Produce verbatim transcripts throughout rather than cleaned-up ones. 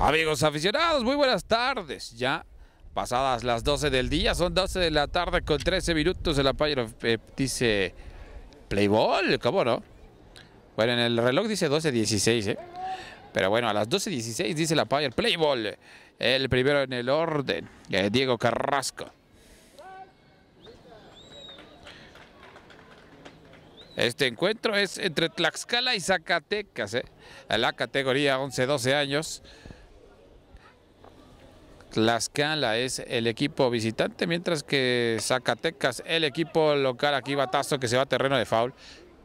Amigos aficionados, muy buenas tardes. Ya pasadas las doce del día, son doce de la tarde con trece minutos. El umpire eh, dice play ball, ¿cómo no? Bueno, en el reloj dice doce dieciséis, ¿eh? Pero bueno, a las doce dieciséis dice el umpire play ball. El primero en el orden, eh, Diego Carrasco. Este encuentro es entre Tlaxcala y Zacatecas, ¿eh? En la categoría once doce años. Tlaxcala es el equipo visitante, mientras que Zacatecas el equipo local. Aquí batazo que se va a terreno de foul.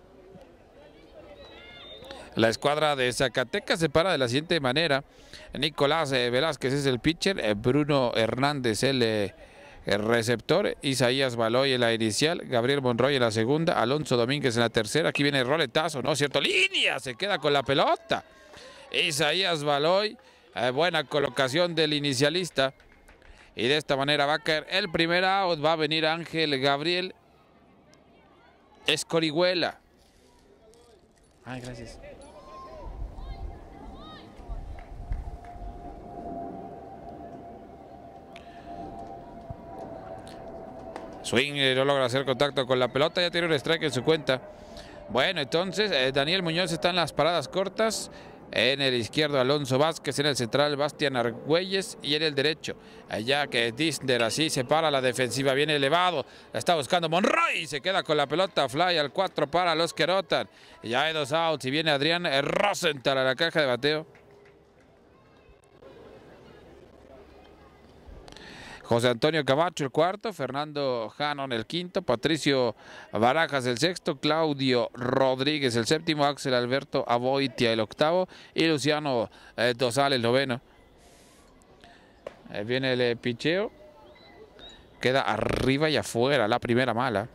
La escuadra de Zacatecas se para de la siguiente manera. Nicolás eh, Velázquez es el pitcher, eh, Bruno Hernández el, eh, el receptor, Isaías Baloy en la inicial, Gabriel Monroy en la segunda, Alonso Domínguez en la tercera. Aquí viene el roletazo, ¿no es cierto? Línea, se queda con la pelota. Isaías Baloy. Eh, buena colocación del inicialista. Y de esta manera va a caer el primer out. Va a venir Ángel Gabriel Escorihuela. Ay, gracias. Swing, eh, no logra hacer contacto con la pelota. Ya tiene un strike en su cuenta. Bueno, entonces eh, Daniel Muñoz está en las paradas cortas. En el izquierdo Alonso Vázquez, en el central Bastián Argüelles y en el derecho allá que Disner así se para la defensiva, viene elevado, la está buscando Monroy y se queda con la pelota, fly al cuatro para los que anotan. Ya hay dos outs y viene Adrián Rosenthal a la caja de bateo. José Antonio Camacho el cuarto, Fernando Hannon el quinto, Patricio Barajas el sexto, Claudio Rodríguez el séptimo, Axel Alberto Aboitia el octavo y Luciano eh, Dosal el noveno. Ahí viene el eh, picheo, queda arriba y afuera, la primera mala.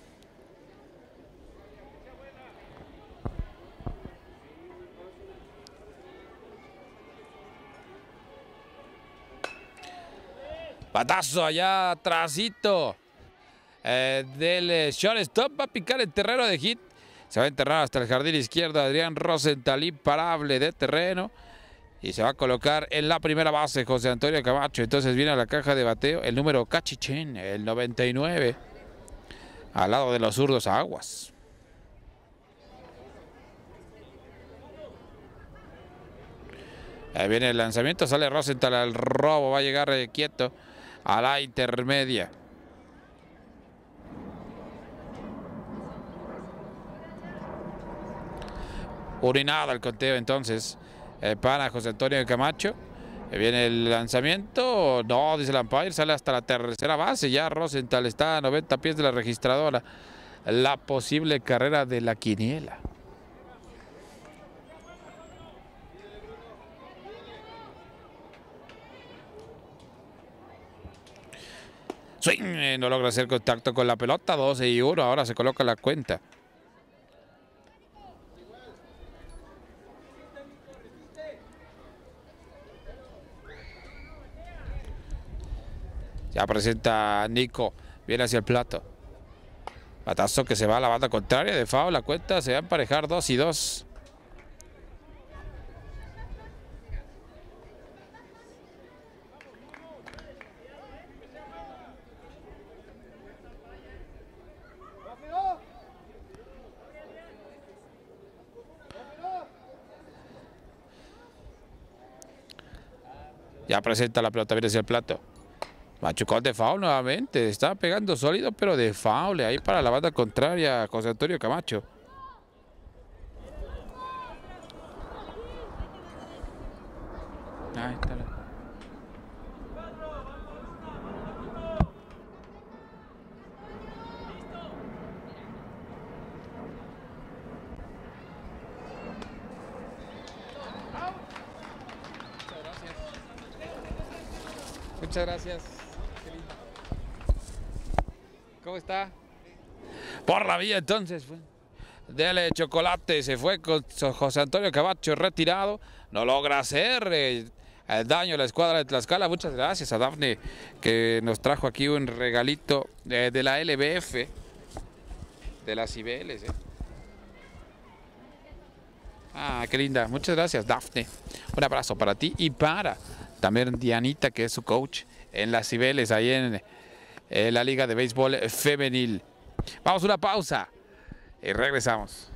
Batazo allá atrásito eh, del eh, shortstop, va a picar el terreno de hit. Se va a enterrar hasta el jardín izquierdo Adrián Rosenthal, imparable de terreno. Y se va a colocar en la primera base José Antonio Camacho. Entonces viene a la caja de bateo el número Cachichén, el noventa y nueve, al lado de los zurdos Aguas. Ahí viene el lanzamiento, sale Rosenthal al robo, va a llegar eh, quieto a la intermedia. Urinado el conteo entonces eh, para José Antonio Camacho. Eh, viene el lanzamiento, no, dice el umpire, sale hasta la tercera base. Ya Rosenthal está a noventa pies de la registradora. La posible carrera de la quiniela. Swing, eh, no logra hacer contacto con la pelota, doce y uno, ahora se coloca la cuenta. Ya presenta Nico, viene hacia el plato. Batazo que se va a la banda contraria, de foul, la cuenta se va a emparejar dos y dos. Ya presenta la pelota, viene hacia el plato. Machucón de foul nuevamente. Está pegando sólido, pero de foul. Ahí para la banda contraria, José Antonio Camacho. Ahí está la... Muchas gracias. ¿Cómo está? Por la vía entonces fue. Dele chocolate, se fue con José Antonio Camacho retirado. No logra hacer eh, el daño a la escuadra de Tlaxcala. Muchas gracias a Dafne que nos trajo aquí un regalito eh, de la L B F, de las Cibeles. Eh. Ah, qué linda. Muchas gracias, Dafne. Un abrazo para ti y para también Dianita, que es su coach en las Cibeles, ahí en, en la Liga de Béisbol Femenil. Vamos a una pausa y regresamos.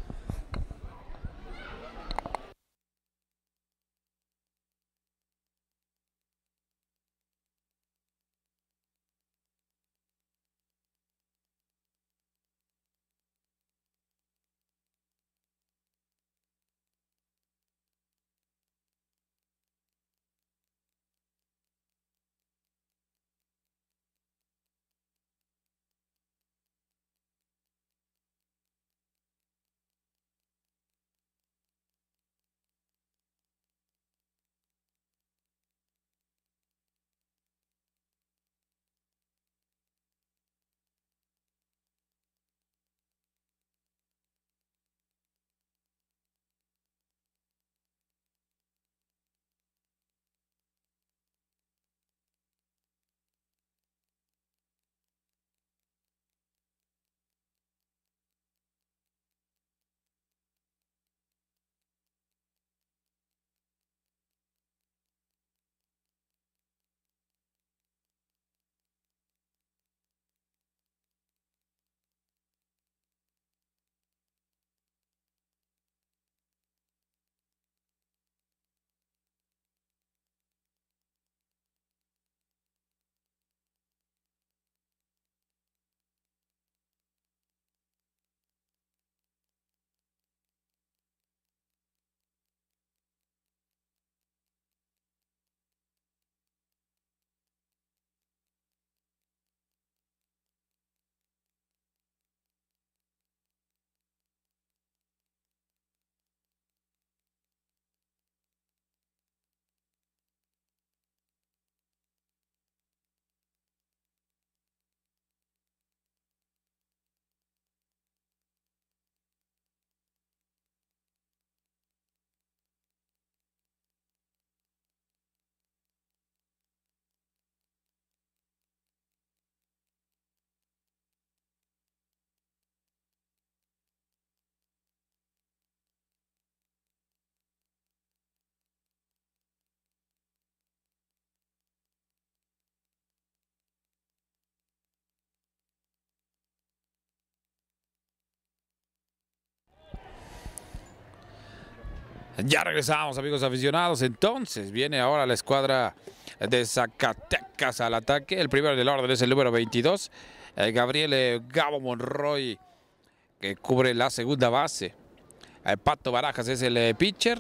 Ya regresamos, amigos aficionados. Entonces viene ahora la escuadra de Zacatecas al ataque. El primero del orden es el número veintidós, eh, Gabriel eh, Gabo Monroy, que cubre la segunda base. El Pato Barajas es el eh, pitcher.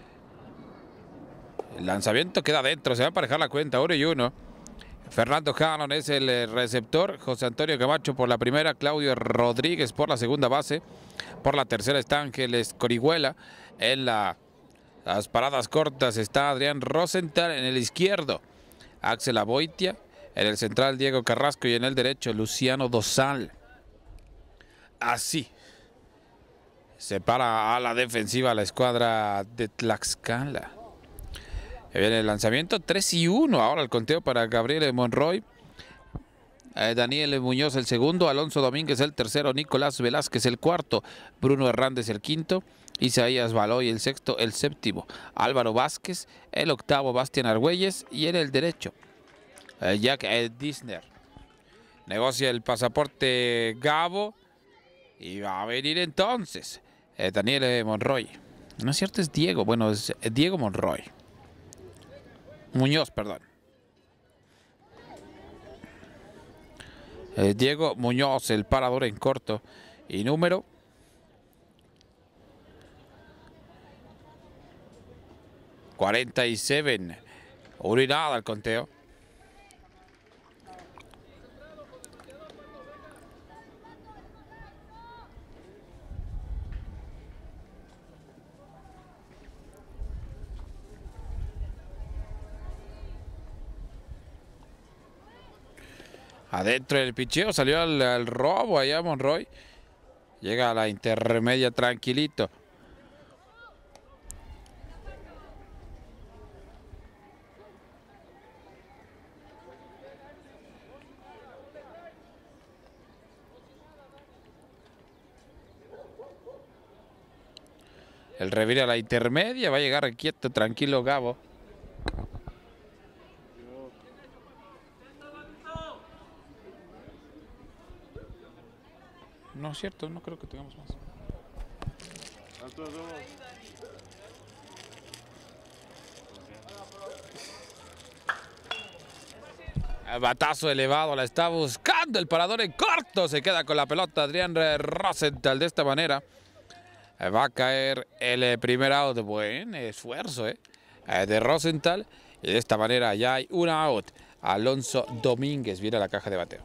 El lanzamiento queda dentro, se va a emparejar la cuenta, uno y uno. Fernando Hannon es el eh, receptor. José Antonio Camacho por la primera. Claudio Rodríguez por la segunda base. Por la tercera está Ángeles Corihuela. En la, las paradas cortas está Adrián Rosenthal. En el izquierdo, Axel Aboitia. En el central, Diego Carrasco. Y en el derecho, Luciano Dosal. Así se para a la defensiva la escuadra de Tlaxcala. Viene el lanzamiento, tres y uno. Ahora el conteo para Gabriel Monroy. Eh, Daniel Muñoz el segundo, Alonso Domínguez el tercero, Nicolás Velázquez el cuarto, Bruno Hernández el quinto, Isaías Baloy el sexto, el séptimo, Álvaro Vázquez, el octavo, Bastián Argüelles, y en el derecho, eh, Jack eh, Disner. Negocia el pasaporte Gabo y va a venir entonces eh, Daniel eh, Monroy. No es cierto, es Diego, bueno, es eh, Diego Monroy. Muñoz, perdón. Eh, Diego Muñoz, el parador en corto. Y número cuarenta y siete. Urinada al conteo. Adentro del picheo, salió al, al robo allá Monroy. Llega a la intermedia tranquilito. El revire a la intermedia. Va a llegar quieto, tranquilo Gabo. No es cierto, no creo que tengamos más. Batazo elevado, la está buscando el parador en corto. Se queda con la pelota Adrián Rosenthal. De esta manera va a caer el primer out. Buen esfuerzo ¿eh? de Rosenthal. Y de esta manera ya hay un out. Alonso Domínguez viene a la caja de bateo.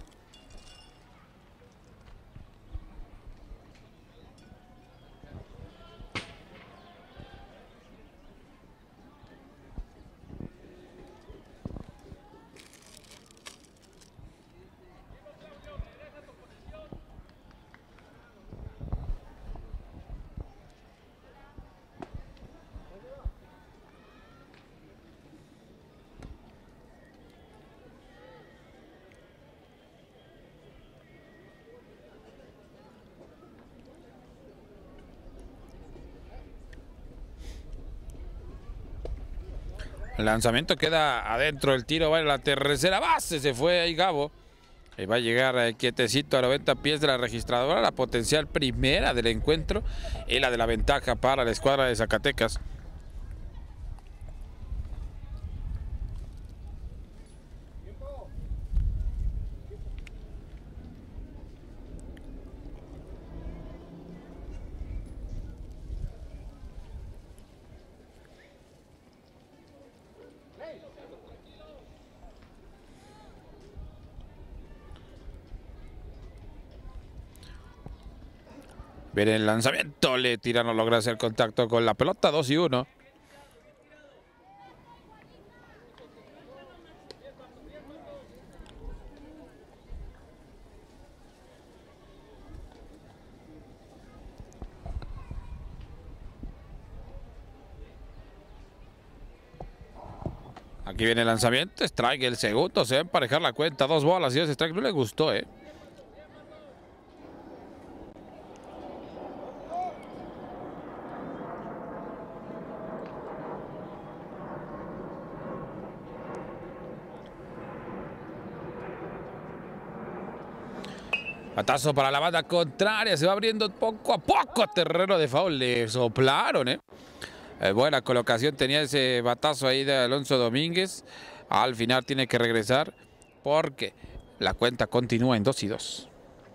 El lanzamiento queda adentro, el tiro va en la tercera base, se fue ahí Gabo. Y va a llegar eh, quietecito a noventa pies de la registradora, la potencial primera del encuentro y la de la ventaja para la escuadra de Zacatecas. Viene el lanzamiento, le tira, no logra hacer contacto con la pelota, dos y uno. Aquí viene el lanzamiento, strike el segundo, se va a emparejar la cuenta, dos bolas y ese strike no le gustó, eh. Batazo para la banda contraria, se va abriendo poco a poco terreno de foul, le soplaron, eh. Eh, buena colocación tenía ese batazo ahí de Alonso Domínguez. Al final tiene que regresar porque la cuenta continúa en dos y dos.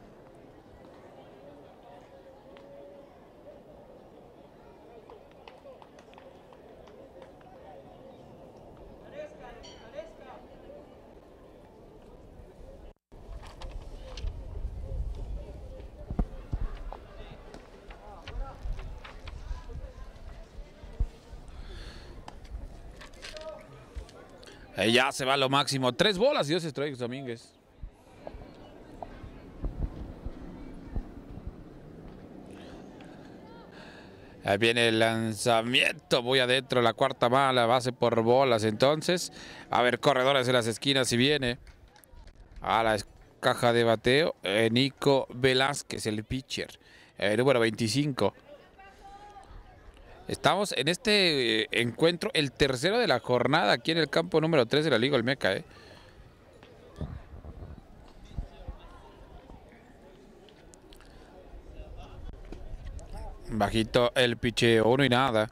Eh, ya se va lo máximo. Tres bolas y dos strikes Domínguez. Ahí viene el lanzamiento. Voy adentro, la cuarta mala, base por bolas. Entonces, a ver, corredores en las esquinas y viene a la caja de bateo. Eh, Nico Velázquez, el pitcher. Eh, número veinticinco. Estamos en este eh, encuentro, el tercero de la jornada, aquí en el campo número tres de la Liga Olmeca. ¿eh? Bajito el picheo, uno y nada.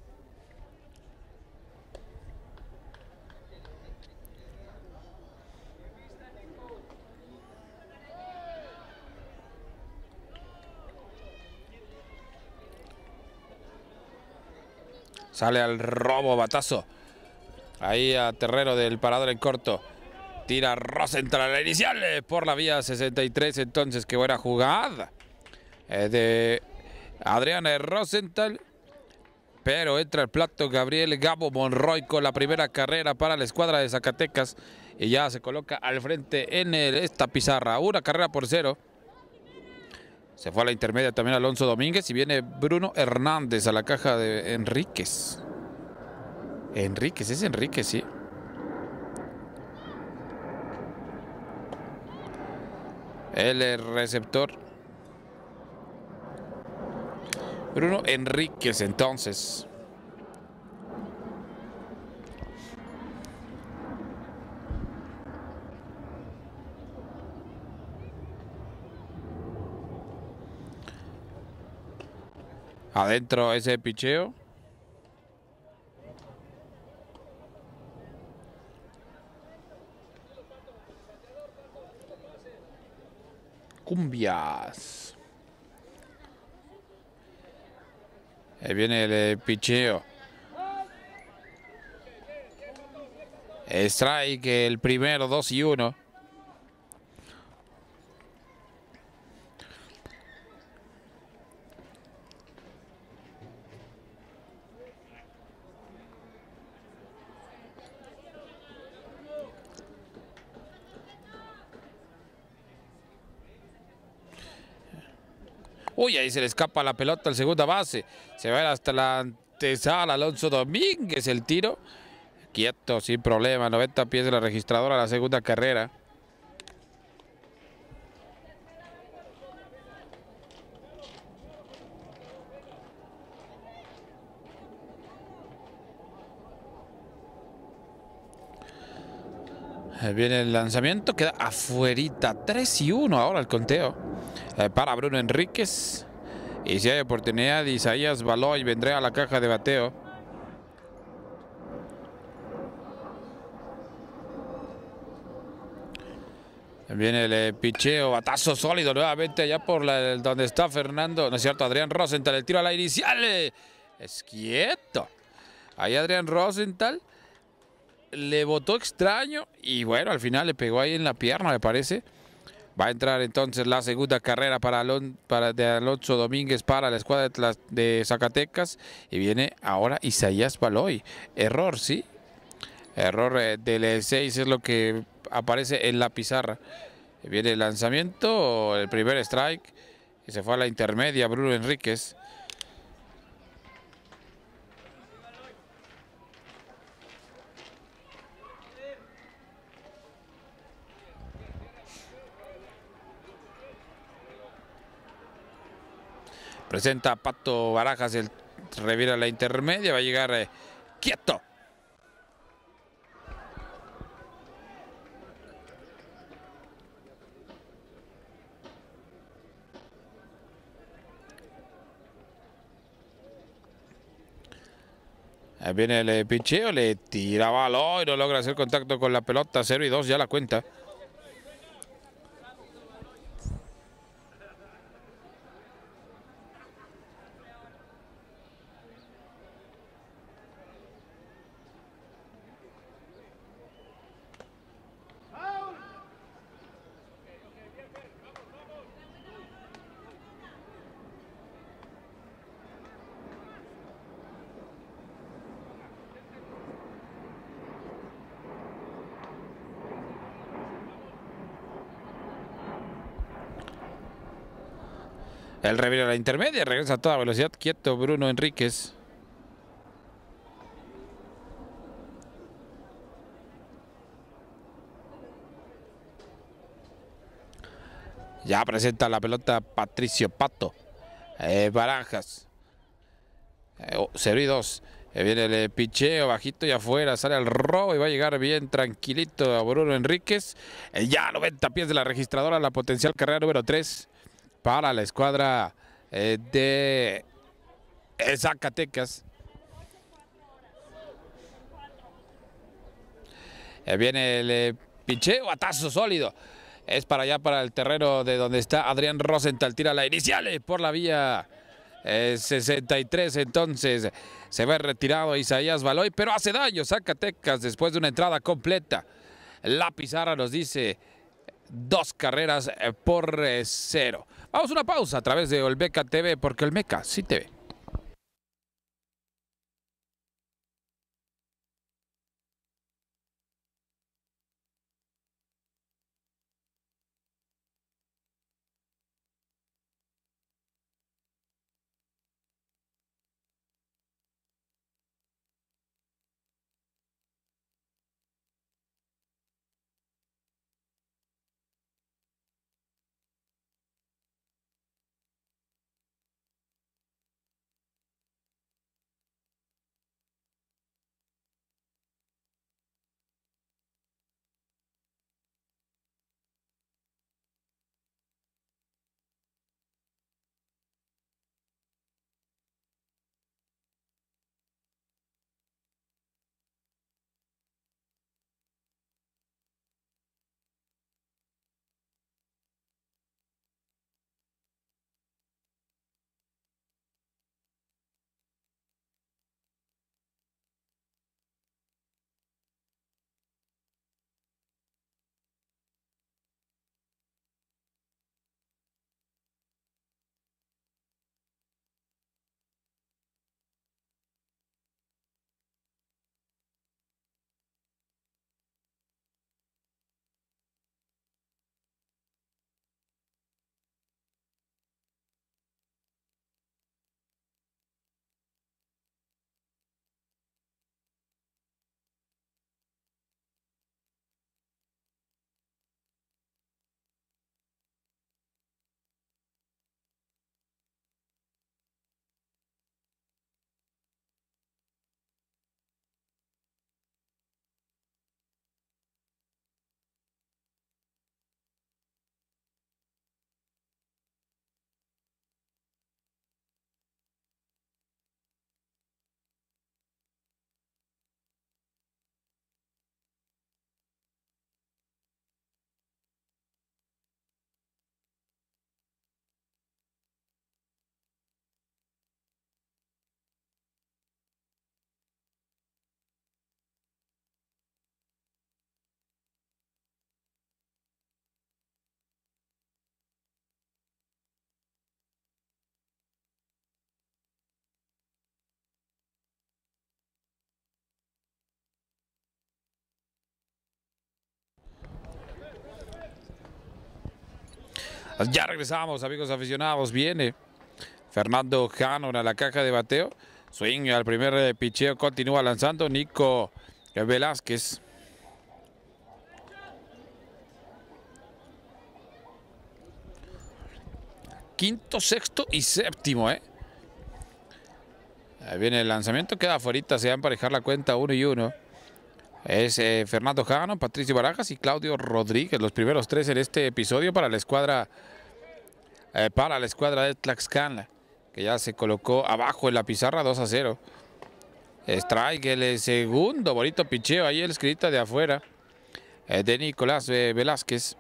Sale al robo, batazo. Ahí a terreno del parador en corto. Tira Rosenthal a la inicial por la vía sesenta y tres. Entonces, qué buena jugada eh, de Adrián Rosenthal. Pero entra el plato Gabriel Gabo Monroy con la primera carrera para la escuadra de Zacatecas. Y ya se coloca al frente en el, esta pizarra. Una carrera por cero. Se fue a la intermedia también Alonso Domínguez y viene Bruno Hernández a la caja de Enríquez. Enríquez, es Enríquez, sí. El receptor. Bruno Enríquez entonces. Adentro ese picheo. Cumbias. Ahí viene el eh, picheo. Strike el primero, dos y uno. Uy, ahí se le escapa la pelota al segunda base. Se va a ir hasta la antesala Alonso Domínguez el tiro. Quieto, sin problema. noventa pies de la registradora, la segunda carrera. Viene el lanzamiento, queda afuerita. tres y uno ahora el conteo. Eh, para Bruno Enríquez. Y si hay oportunidad, Isaías Baloy vendrá a la caja de bateo. Viene el eh, picheo, batazo sólido nuevamente allá por la, donde está Fernando, no es cierto, Adrián Rosenthal, el tiro a la inicial. Eh, es quieto. Ahí Adrián Rosenthal le botó extraño y bueno, al final le pegó ahí en la pierna, me parece. Va a entrar entonces la segunda carrera para, Alon, para de Alonso Domínguez para la escuadra de, de Zacatecas. Y viene ahora Isaías Baloy. Error, ¿sí? Error eh, del seis es lo que aparece en la pizarra. Viene el lanzamiento, el primer strike. Y se fue a la intermedia Bruno Enríquez. Presenta a Pato Barajas, el revira la intermedia, va a llegar eh, quieto. Ahí viene el eh, picheo, le tira balón y no logra hacer contacto con la pelota, cero y dos ya la cuenta. El revira la intermedia, regresa a toda velocidad, quieto Bruno Enríquez. Ya presenta la pelota Patricio Pato. Eh, Barajas. Eh, oh, cero y dos. Eh, viene el eh, picheo bajito y afuera. Sale al robo y va a llegar bien tranquilito a Bruno Enríquez. Eh, ya noventa pies de la registradora. La potencial carrera número tres para la escuadra eh, de eh, Zacatecas. Eh, viene el eh, picheo, batazo sólido. Es para allá, para el terreno de donde está Adrián Rosenthal. Tira la inicial eh, por la vía eh, sesenta y tres. Entonces se va retirado Isaías Baloy, pero hace daño Zacatecas después de una entrada completa. La pizarra nos dice dos carreras eh, por eh, cero. Vamos a una pausa a través de Olmeca T V, porque Olmeca sí te ve. Ya regresamos, amigos aficionados. Viene Fernando Hannon a la caja de bateo. Swing al primer eh, picheo, continúa lanzando Nico Velázquez. Quinto, sexto y séptimo, ¿eh? Ahí viene el lanzamiento, queda afuera, se va a emparejar la cuenta uno y uno. Es eh, Fernando Hannon, Patricio Barajas y Claudio Rodríguez, los primeros tres en este episodio para la escuadra, eh, para la escuadra de Tlaxcala, que ya se colocó abajo en la pizarra dos a cero. Strike el segundo, bonito picheo, ahí el escrita de afuera eh, de Nicolás eh, Velázquez.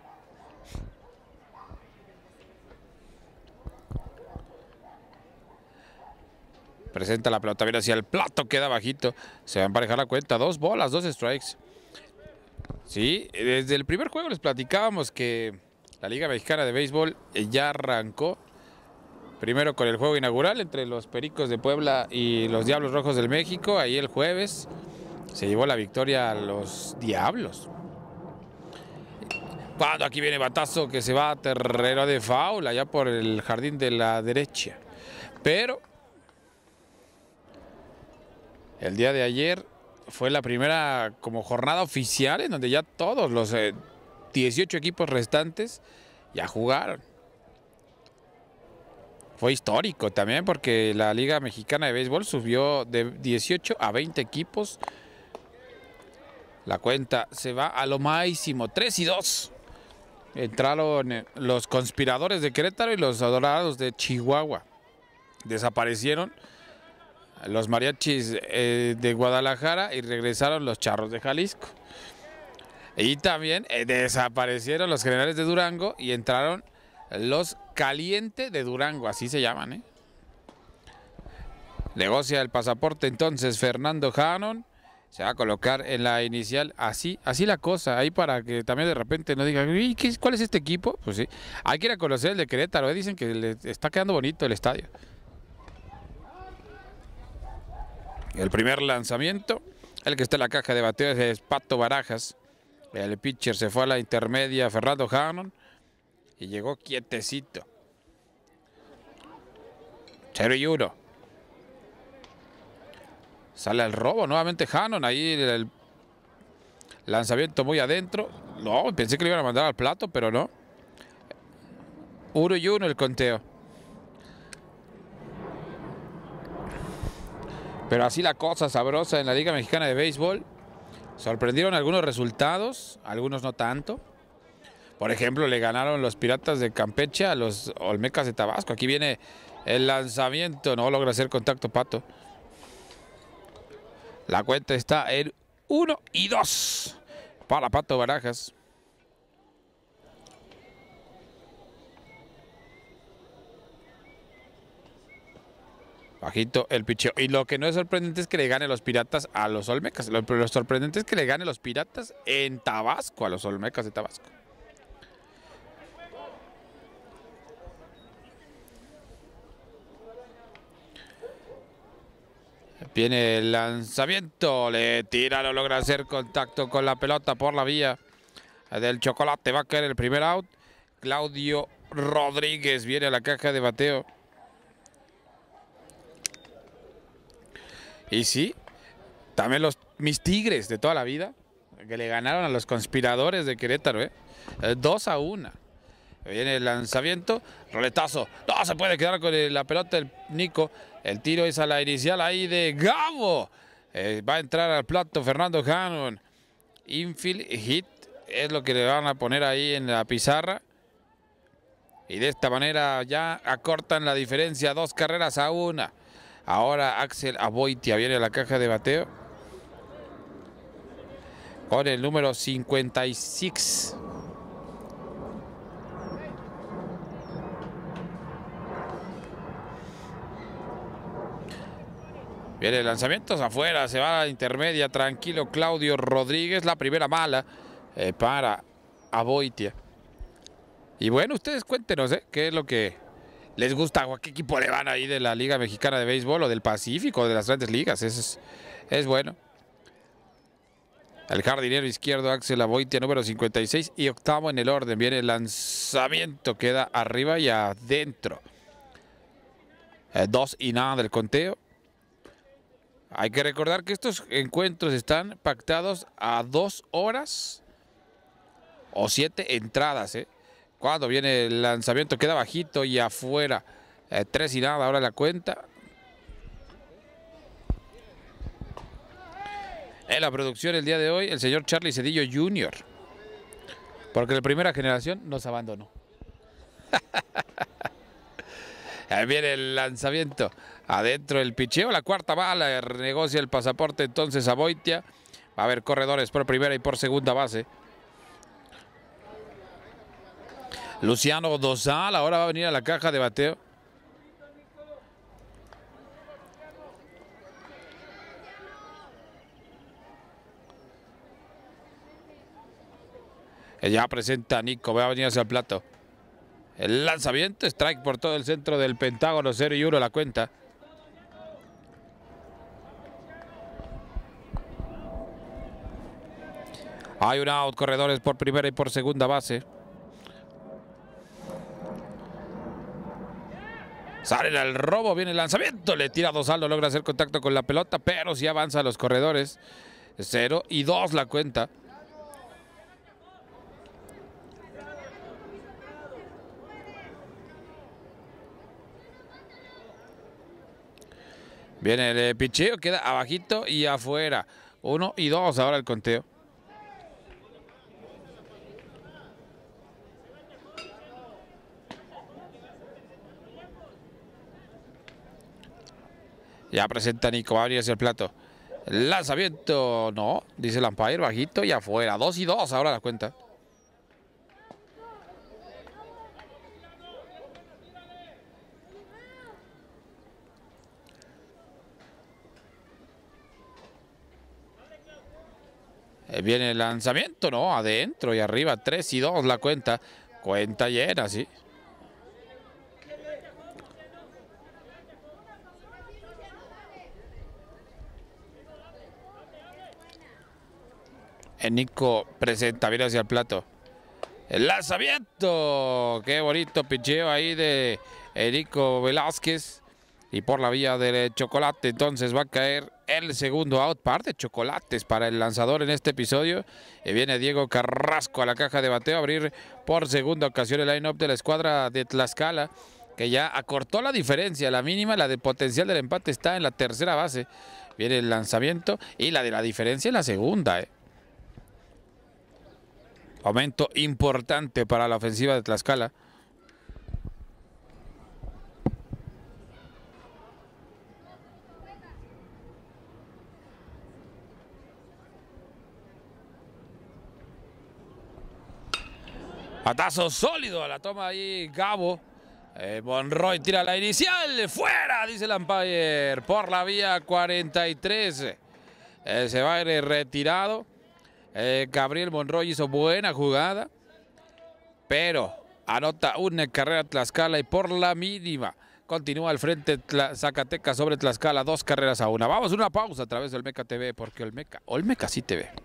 Presenta la pelota, viene hacia el plato, queda bajito. Se va a emparejar la cuenta, dos bolas, dos strikes. Sí, desde el primer juego les platicábamos que la Liga Mexicana de Béisbol ya arrancó. Primero con el juego inaugural entre los Pericos de Puebla y los Diablos Rojos del México. Ahí el jueves se llevó la victoria a los Diablos. Cuando aquí viene batazo que se va a terreno de foul, allá por el jardín de la derecha. Pero el día de ayer fue la primera como jornada oficial en donde ya todos los eh, dieciocho equipos restantes ya jugaron. Fue histórico también porque la Liga Mexicana de Béisbol subió de dieciocho a veinte equipos. La cuenta se va a lo máximo, tres y dos. Entraron los Conspiradores de Querétaro y los Dorados de Chihuahua. Desaparecieron los Mariachis eh, de Guadalajara y regresaron los Charros de Jalisco. Y también eh, desaparecieron los Generales de Durango y entraron los Caliente de Durango, así se llaman, ¿eh? Negocia el pasaporte entonces Fernando Hannon. Se va a colocar en la inicial, así, así la cosa, ahí para que también de repente no digan, ¿qué, ¿cuál es este equipo? Pues sí, hay que ir a conocer el de Querétaro, ¿eh? Dicen que le está quedando bonito el estadio. El primer lanzamiento, el que está en la caja de bateo es Pato Barajas. El pitcher se fue a la intermedia, Fernando Hannon, y llegó quietecito. cero y uno. Sale el robo nuevamente Hannon, ahí el, el lanzamiento muy adentro. No, pensé que le iban a mandar al plato, pero no. uno y uno el conteo. Pero así la cosa sabrosa en la Liga Mexicana de Béisbol. Sorprendieron algunos resultados, algunos no tanto. Por ejemplo, le ganaron los Piratas de Campeche a los Olmecas de Tabasco. Aquí viene el lanzamiento, no logra hacer contacto Pato. La cuenta está en uno y dos para Pato Barajas. Bajito el picheo. Y lo que no es sorprendente es que le gane los Piratas a los Olmecas. Lo, lo sorprendente es que le gane los Piratas en Tabasco a los Olmecas de Tabasco. Viene el lanzamiento, le tira, no logra hacer contacto con la pelota por la vía del chocolate. Va a caer el primer out. Claudio Rodríguez viene a la caja de bateo. Y sí, también los mis Tigres de toda la vida, que le ganaron a los Conspiradores de Querétaro, ¿eh? dos a uno. Viene el lanzamiento, roletazo. No se puede quedar con la pelota del Nico. El tiro es a la inicial ahí de Gabo. Eh, va a entrar al plato Fernando Hannon. Infield hit es lo que le van a poner ahí en la pizarra. Y de esta manera ya acortan la diferencia, dos carreras a una. Ahora Axel Aboitia viene a la caja de bateo con el número cincuenta y seis. Viene el lanzamiento afuera, se va a la intermedia, tranquilo Claudio Rodríguez, la primera mala eh, para Aboitia. Y bueno, ustedes cuéntenos, ¿eh? ¿Qué es lo que les gusta o a qué equipo le van ahí de la Liga Mexicana de Béisbol o del Pacífico, de las grandes ligas? Eso es, es bueno. El jardinero izquierdo Axel Aboitia, número cincuenta y seis. Y octavo en el orden. Viene el lanzamiento. Queda arriba y adentro. Eh, dos y nada del conteo. Hay que recordar que estos encuentros están pactados a dos horas o siete entradas. ¿eh? Cuando viene el lanzamiento queda bajito y afuera. Eh, tres y nada ahora la cuenta. En la producción el día de hoy, el señor Charlie Cedillo junior Porque la primera generación nos abandonó. Ahí viene el lanzamiento. Adentro el picheo, la cuarta bala. Negocia el pasaporte entonces a Aboitia. Va a haber corredores por primera y por segunda base. Luciano Dosal ahora va a venir a la caja de bateo. Ya presenta a Nico, va a venir hacia el plato. El lanzamiento, strike por todo el centro del Pentágono, cero y uno la cuenta. Hay un out, corredores por primera y por segunda base. Salen al robo, viene el lanzamiento, le tira Dosal, no logra hacer contacto con la pelota, pero sí avanza a los corredores. cero y dos la cuenta. Viene el picheo, queda abajito y afuera. uno y dos ahora el conteo. Ya presenta Nico, va a abrir hacia el plato. El lanzamiento, no, dice el umpire, bajito y afuera. dos y dos ahora la cuenta. Viene el lanzamiento, no, adentro y arriba, tres y dos la cuenta. Cuenta llena, sí. El Nico presenta, viene hacia el plato. El lanzamiento, qué bonito picheo ahí de Nico Velázquez. Y por la vía del chocolate, entonces va a caer el segundo out. Par de chocolates para el lanzador en este episodio. Y viene Diego Carrasco a la caja de bateo a abrir por segunda ocasión el line-up de la escuadra de Tlaxcala, que ya acortó la diferencia. La mínima, la de potencial del empate, está en la tercera base. Viene el lanzamiento y la de la diferencia en la segunda. ¿eh? Aumento importante para la ofensiva de Tlaxcala. Patazo sólido, la toma ahí Gabo. Eh, Monroy tira la inicial. Fuera, dice el umpire. Por la vía cuarenta y tres. Eh, se va a ir retirado. Eh, Gabriel Monroy hizo buena jugada. Pero anota una carrera Tlaxcala y por la mínima. Continúa al frente Tla Zacatecas sobre Tlaxcala. Dos carreras a una. Vamos a una pausa a través del Olmeca T V porque Olmeca, Olmeca sí te ve.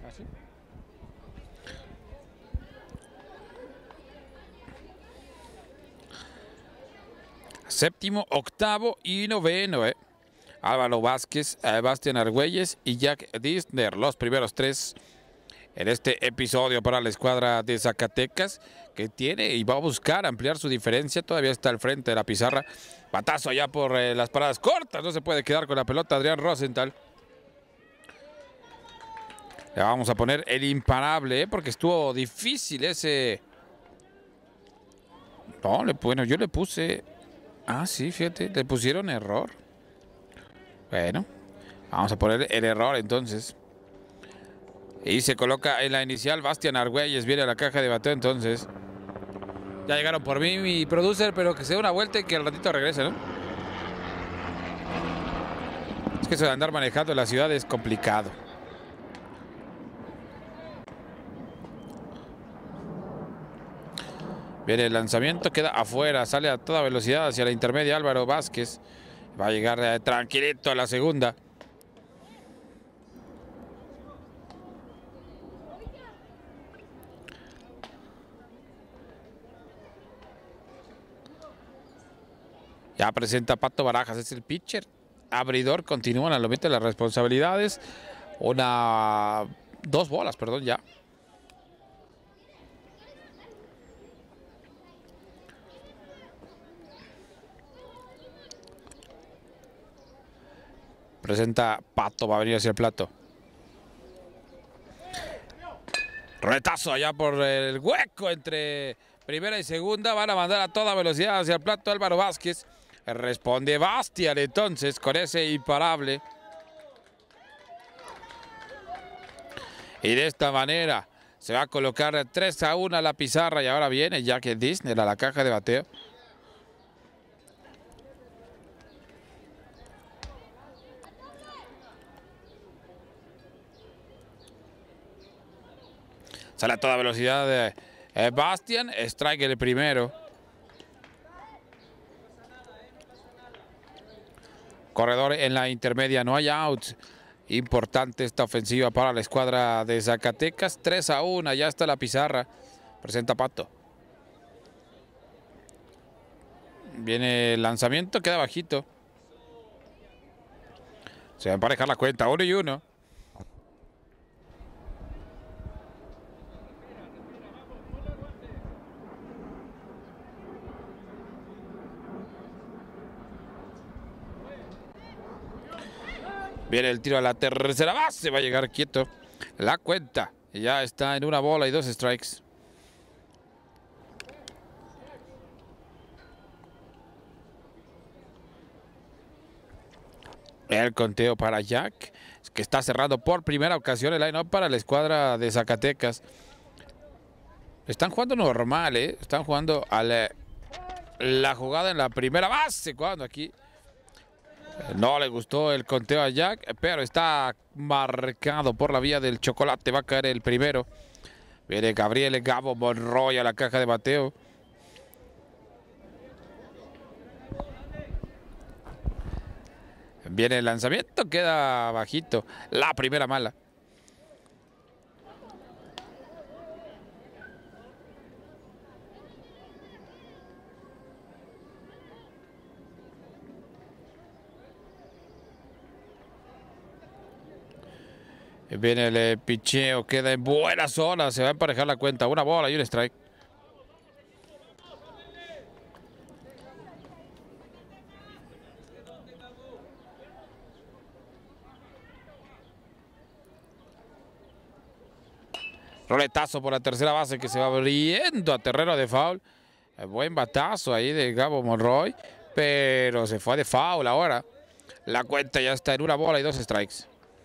¿Así? Séptimo, octavo y noveno, ¿eh? Álvaro Vázquez, eh, Bastián Argüelles y Jack Disner, los primeros tres en este episodio para la escuadra de Zacatecas, que tiene y va a buscar ampliar su diferencia. Todavía está al frente de la pizarra. Batazo allá por eh, las paradas cortas, no se puede quedar con la pelota Adrián Rosenthal. Le vamos a poner el imparable, ¿eh? Porque estuvo difícil ese... No, le, bueno, yo le puse... Ah, sí, fíjate, le pusieron error. Bueno, vamos a poner el error entonces. Y se coloca en la inicial. Bastián Argüelles viene a la caja de bateo entonces. Ya llegaron por mí, mi producer, pero que se dé una vuelta y que al ratito regrese, ¿no? Es que eso de andar manejando la ciudad es complicado. Viene el lanzamiento, queda afuera, sale a toda velocidad hacia la intermedia Álvaro Vázquez. Va a llegar eh, tranquilito a la segunda. Ya presenta Pato Barajas, es el pitcher. Abridor, continúan al momento de las responsabilidades. Una... Dos bolas, perdón, ya. Presenta Pato, va a venir hacia el plato. Retazo allá por el hueco entre primera y segunda. Van a mandar a toda velocidad hacia el plato Álvaro Vázquez. Responde Bastián entonces con ese imparable. Y de esta manera se va a colocar tres a uno a la pizarra. Y ahora viene Jack Disner a la caja de bateo. Sale a toda velocidad de eh, Bastián. Strike el primero. Corredor en la intermedia. No hay outs. Importante esta ofensiva para la escuadra de Zacatecas. tres a uno. Ya está la pizarra. Presenta Pato. Viene el lanzamiento. Queda bajito. Se va a emparejar la cuenta. uno y uno. Viene el tiro a la tercera base. Va a llegar quieto. La cuenta. Ya está en una bola y dos strikes. El conteo para Jack, que está cerrando por primera ocasión el line-up para la escuadra de Zacatecas. Están jugando normal, ¿eh? Están jugando a la, la jugada en la primera base. Cuando aquí no le gustó el conteo a Jack, pero está marcado por la vía del chocolate. Va a caer el primero. Viene Gabriel Gabo Monroy a la caja de bateo. Viene el lanzamiento, queda bajito. La primera mala. Viene el eh, picheo, queda en buena zona. Se va a emparejar la cuenta. Una bola y un strike. Roletazo por la tercera base que se va abriendo a terreno de foul. Buen batazo ahí de Gabo Monroy, pero se fue de foul ahora. La cuenta ya está en una bola y dos strikes.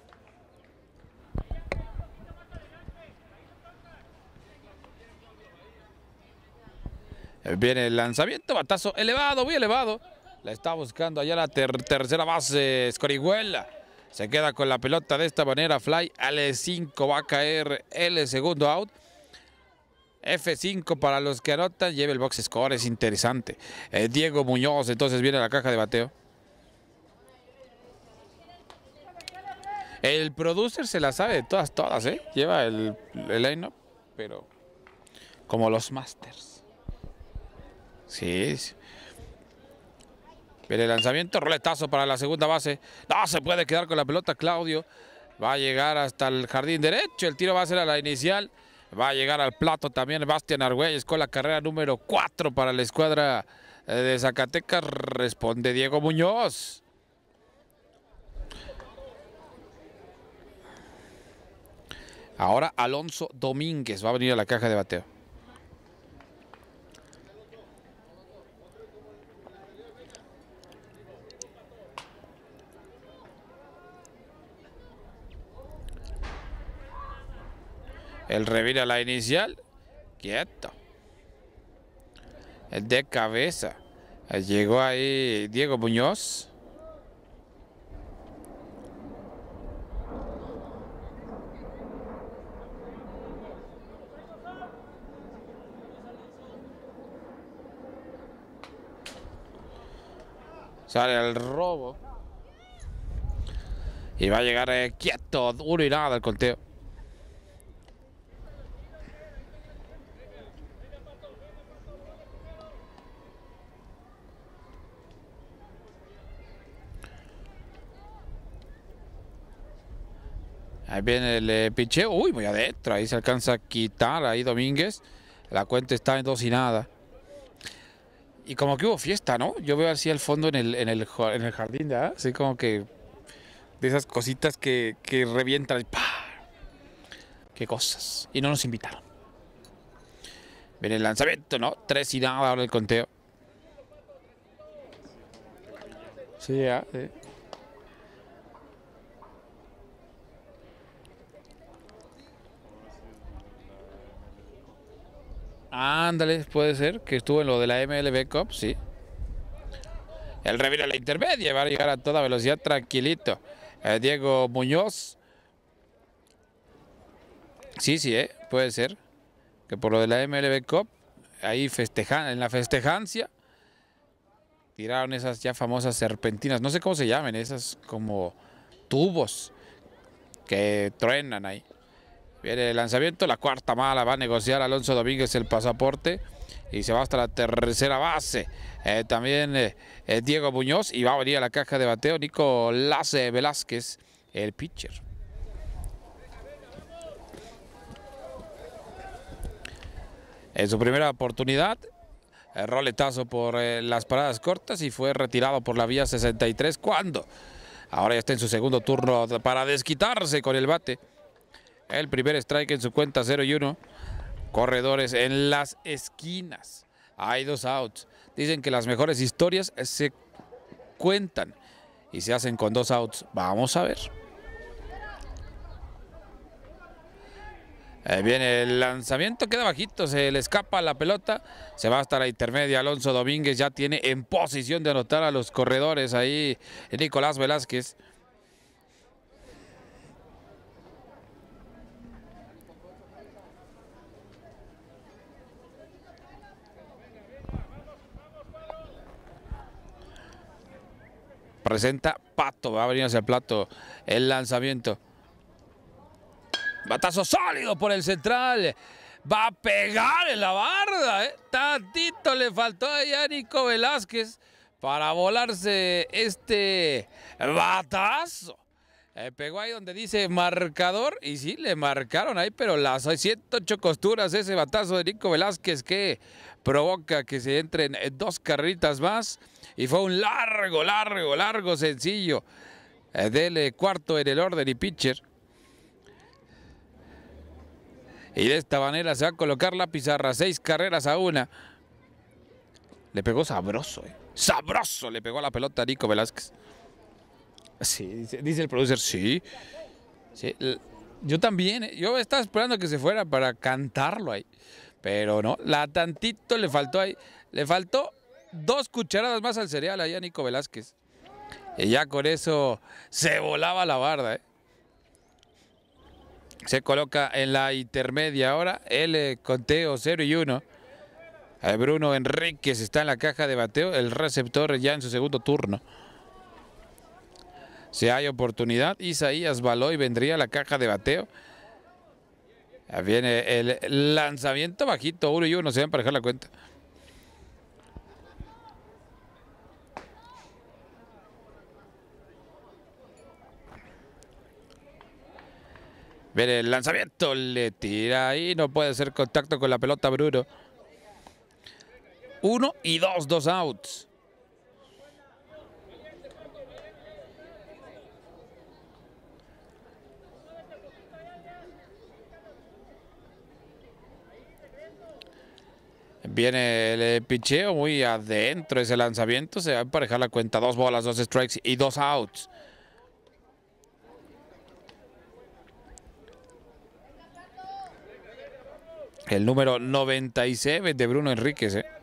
Viene el lanzamiento, batazo elevado, muy elevado. La está buscando allá la ter tercera base, Escorihuela. Se queda con la pelota de esta manera, fly al cinco, va a caer el segundo out. F cinco para los que anotan, lleva el box score, es interesante. Eh, Diego Muñoz entonces viene a la caja de bateo. El producer se la sabe de todas, todas, ¿eh? Lleva el, el line-up, pero como los masters. Sí, sí. Viene el lanzamiento, roletazo para la segunda base. No se puede quedar con la pelota Claudio. Va a llegar hasta el jardín derecho. El tiro va a ser a la inicial. Va a llegar al plato también Bastián Argüelles con la carrera número cuatro para la escuadra de Zacatecas. Responde Diego Muñoz. Ahora Alonso Domínguez va a venir a la caja de bateo. El revira a la inicial. Quieto. El de cabeza. Llegó ahí Diego Muñoz. Sale el robo. Y va a llegar eh, quieto. Uno y nada el conteo. Ahí viene el eh, picheo. Uy, muy adentro. Ahí se alcanza a quitar ahí Domínguez. La cuenta está en dos y nada. Y como que hubo fiesta, ¿no? Yo veo así al fondo en el, en el, en el jardín, ¿verdad? Así como que de esas cositas que, que revientan. ¡Pah! Qué cosas. Y no nos invitaron. Viene el lanzamiento, ¿no? Tres y nada ahora el conteo. Sí, ya. Sí. Ándale, puede ser que estuvo en lo de la M L B Cup, sí. El revira a la intermedia, va a llegar a toda velocidad tranquilito. Eh, Diego Muñoz. Sí, sí, eh, puede ser. Que por lo de la M L B Cup, ahí festejan, en la festejancia, tiraron esas ya famosas serpentinas. No sé cómo se llaman, esas como tubos que truenan ahí. Viene el lanzamiento, la cuarta mala, va a negociar Alonso Domínguez el pasaporte y se va hasta la tercera base. Eh, también eh, eh, Diego Muñoz y va a venir a la caja de bateo Nicolás Velázquez, el pitcher. En su primera oportunidad, el roletazo por eh, las paradas cortas y fue retirado por la vía sesenta y tres cuando ahora ya está en su segundo turno para desquitarse con el bate. El primer strike en su cuenta cero y uno. Corredores en las esquinas. Hay dos outs. Dicen que las mejores historias se cuentan y se hacen con dos outs. Vamos a ver. Ahí viene el lanzamiento, queda bajito, se le escapa la pelota, se va hasta la intermedia. Alonso Domínguez ya tiene en posición de anotar a los corredores ahí Nicolás Velázquez. Presenta Pato, va a venir hacia el plato el lanzamiento. Batazo sólido por el central. Va a pegar en la barda. ¿eh? Tantito le faltó a Nico Velázquez para volarse este batazo. Eh, pegó ahí donde dice marcador. Y sí, le marcaron ahí, pero las ciento ocho costuras ese batazo de Nico Velázquez que provoca que se entren dos carritas más. Y fue un largo, largo, largo sencillo eh, del cuarto en el orden y pitcher. Y de esta manera se va a colocar la pizarra, seis carreras a una. Le pegó sabroso, eh. Sabroso le pegó a la pelota a Nico Velázquez. Sí, dice, dice el producer, sí. sí. Yo también, eh. yo estaba esperando que se fuera para cantarlo ahí. Pero no, la tantito le faltó ahí. Le faltó dos cucharadas más al cereal ahí a Nico Velázquez. Y ya con eso se volaba la barda, eh. Se coloca en la intermedia ahora el eh, conteo cero y uno. Eh, Bruno Enríquez está en la caja de bateo, el receptor ya en su segundo turno. Si hay oportunidad, Isaías Baloy vendría a la caja de bateo. Viene el lanzamiento bajito, uno y uno, se va a emparejar la cuenta. Viene el lanzamiento, le tira ahí, no puede hacer contacto con la pelota Bruno. Uno y dos, dos outs. Viene el picheo muy adentro, ese lanzamiento, se va a emparejar la cuenta. Dos bolas, dos strikes y dos outs. El número noventa y seis de Bruno Enríquez. ¿eh?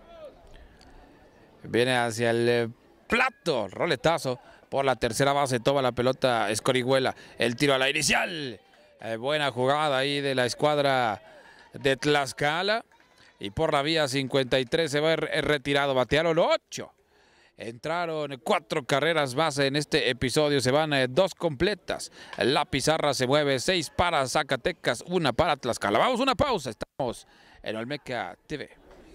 Viene hacia el plato, roletazo por la tercera base, toma la pelota Escorihuela. El tiro a la inicial. Eh, buena jugada ahí de la escuadra de Tlaxcala. Y por la vía cincuenta y tres se va retirado. Batearon ocho. Entraron cuatro carreras más en este episodio. Se van eh, dos completas. La pizarra se mueve. Seis para Zacatecas, una para Tlaxcala. Vamos a una pausa. Estamos en Olmeca T V.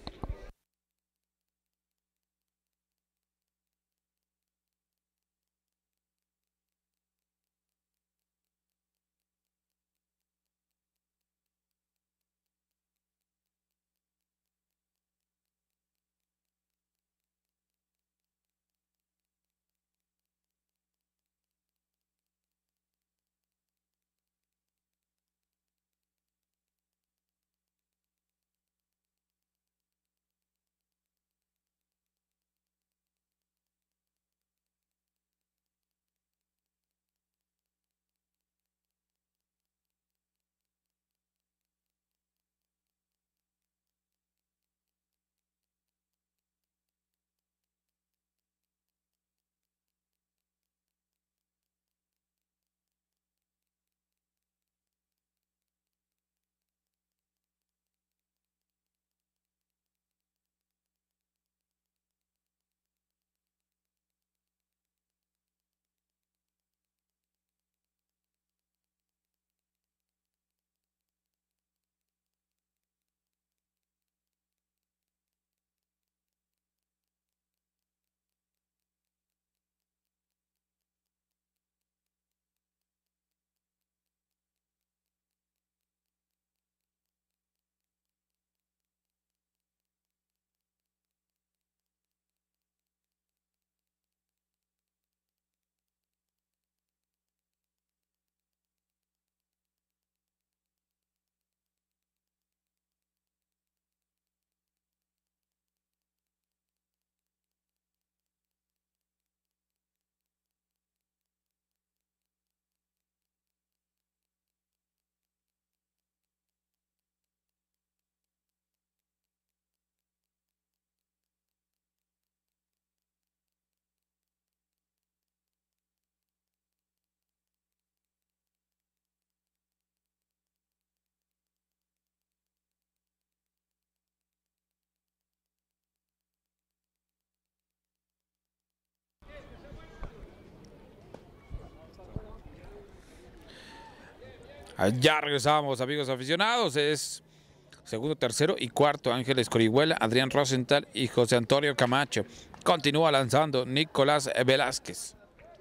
Ya regresamos, amigos aficionados. Es segundo, tercero y cuarto. Ángel Escorihuela, Adrián Rosenthal y José Antonio Camacho. Continúa lanzando Nicolás Velázquez.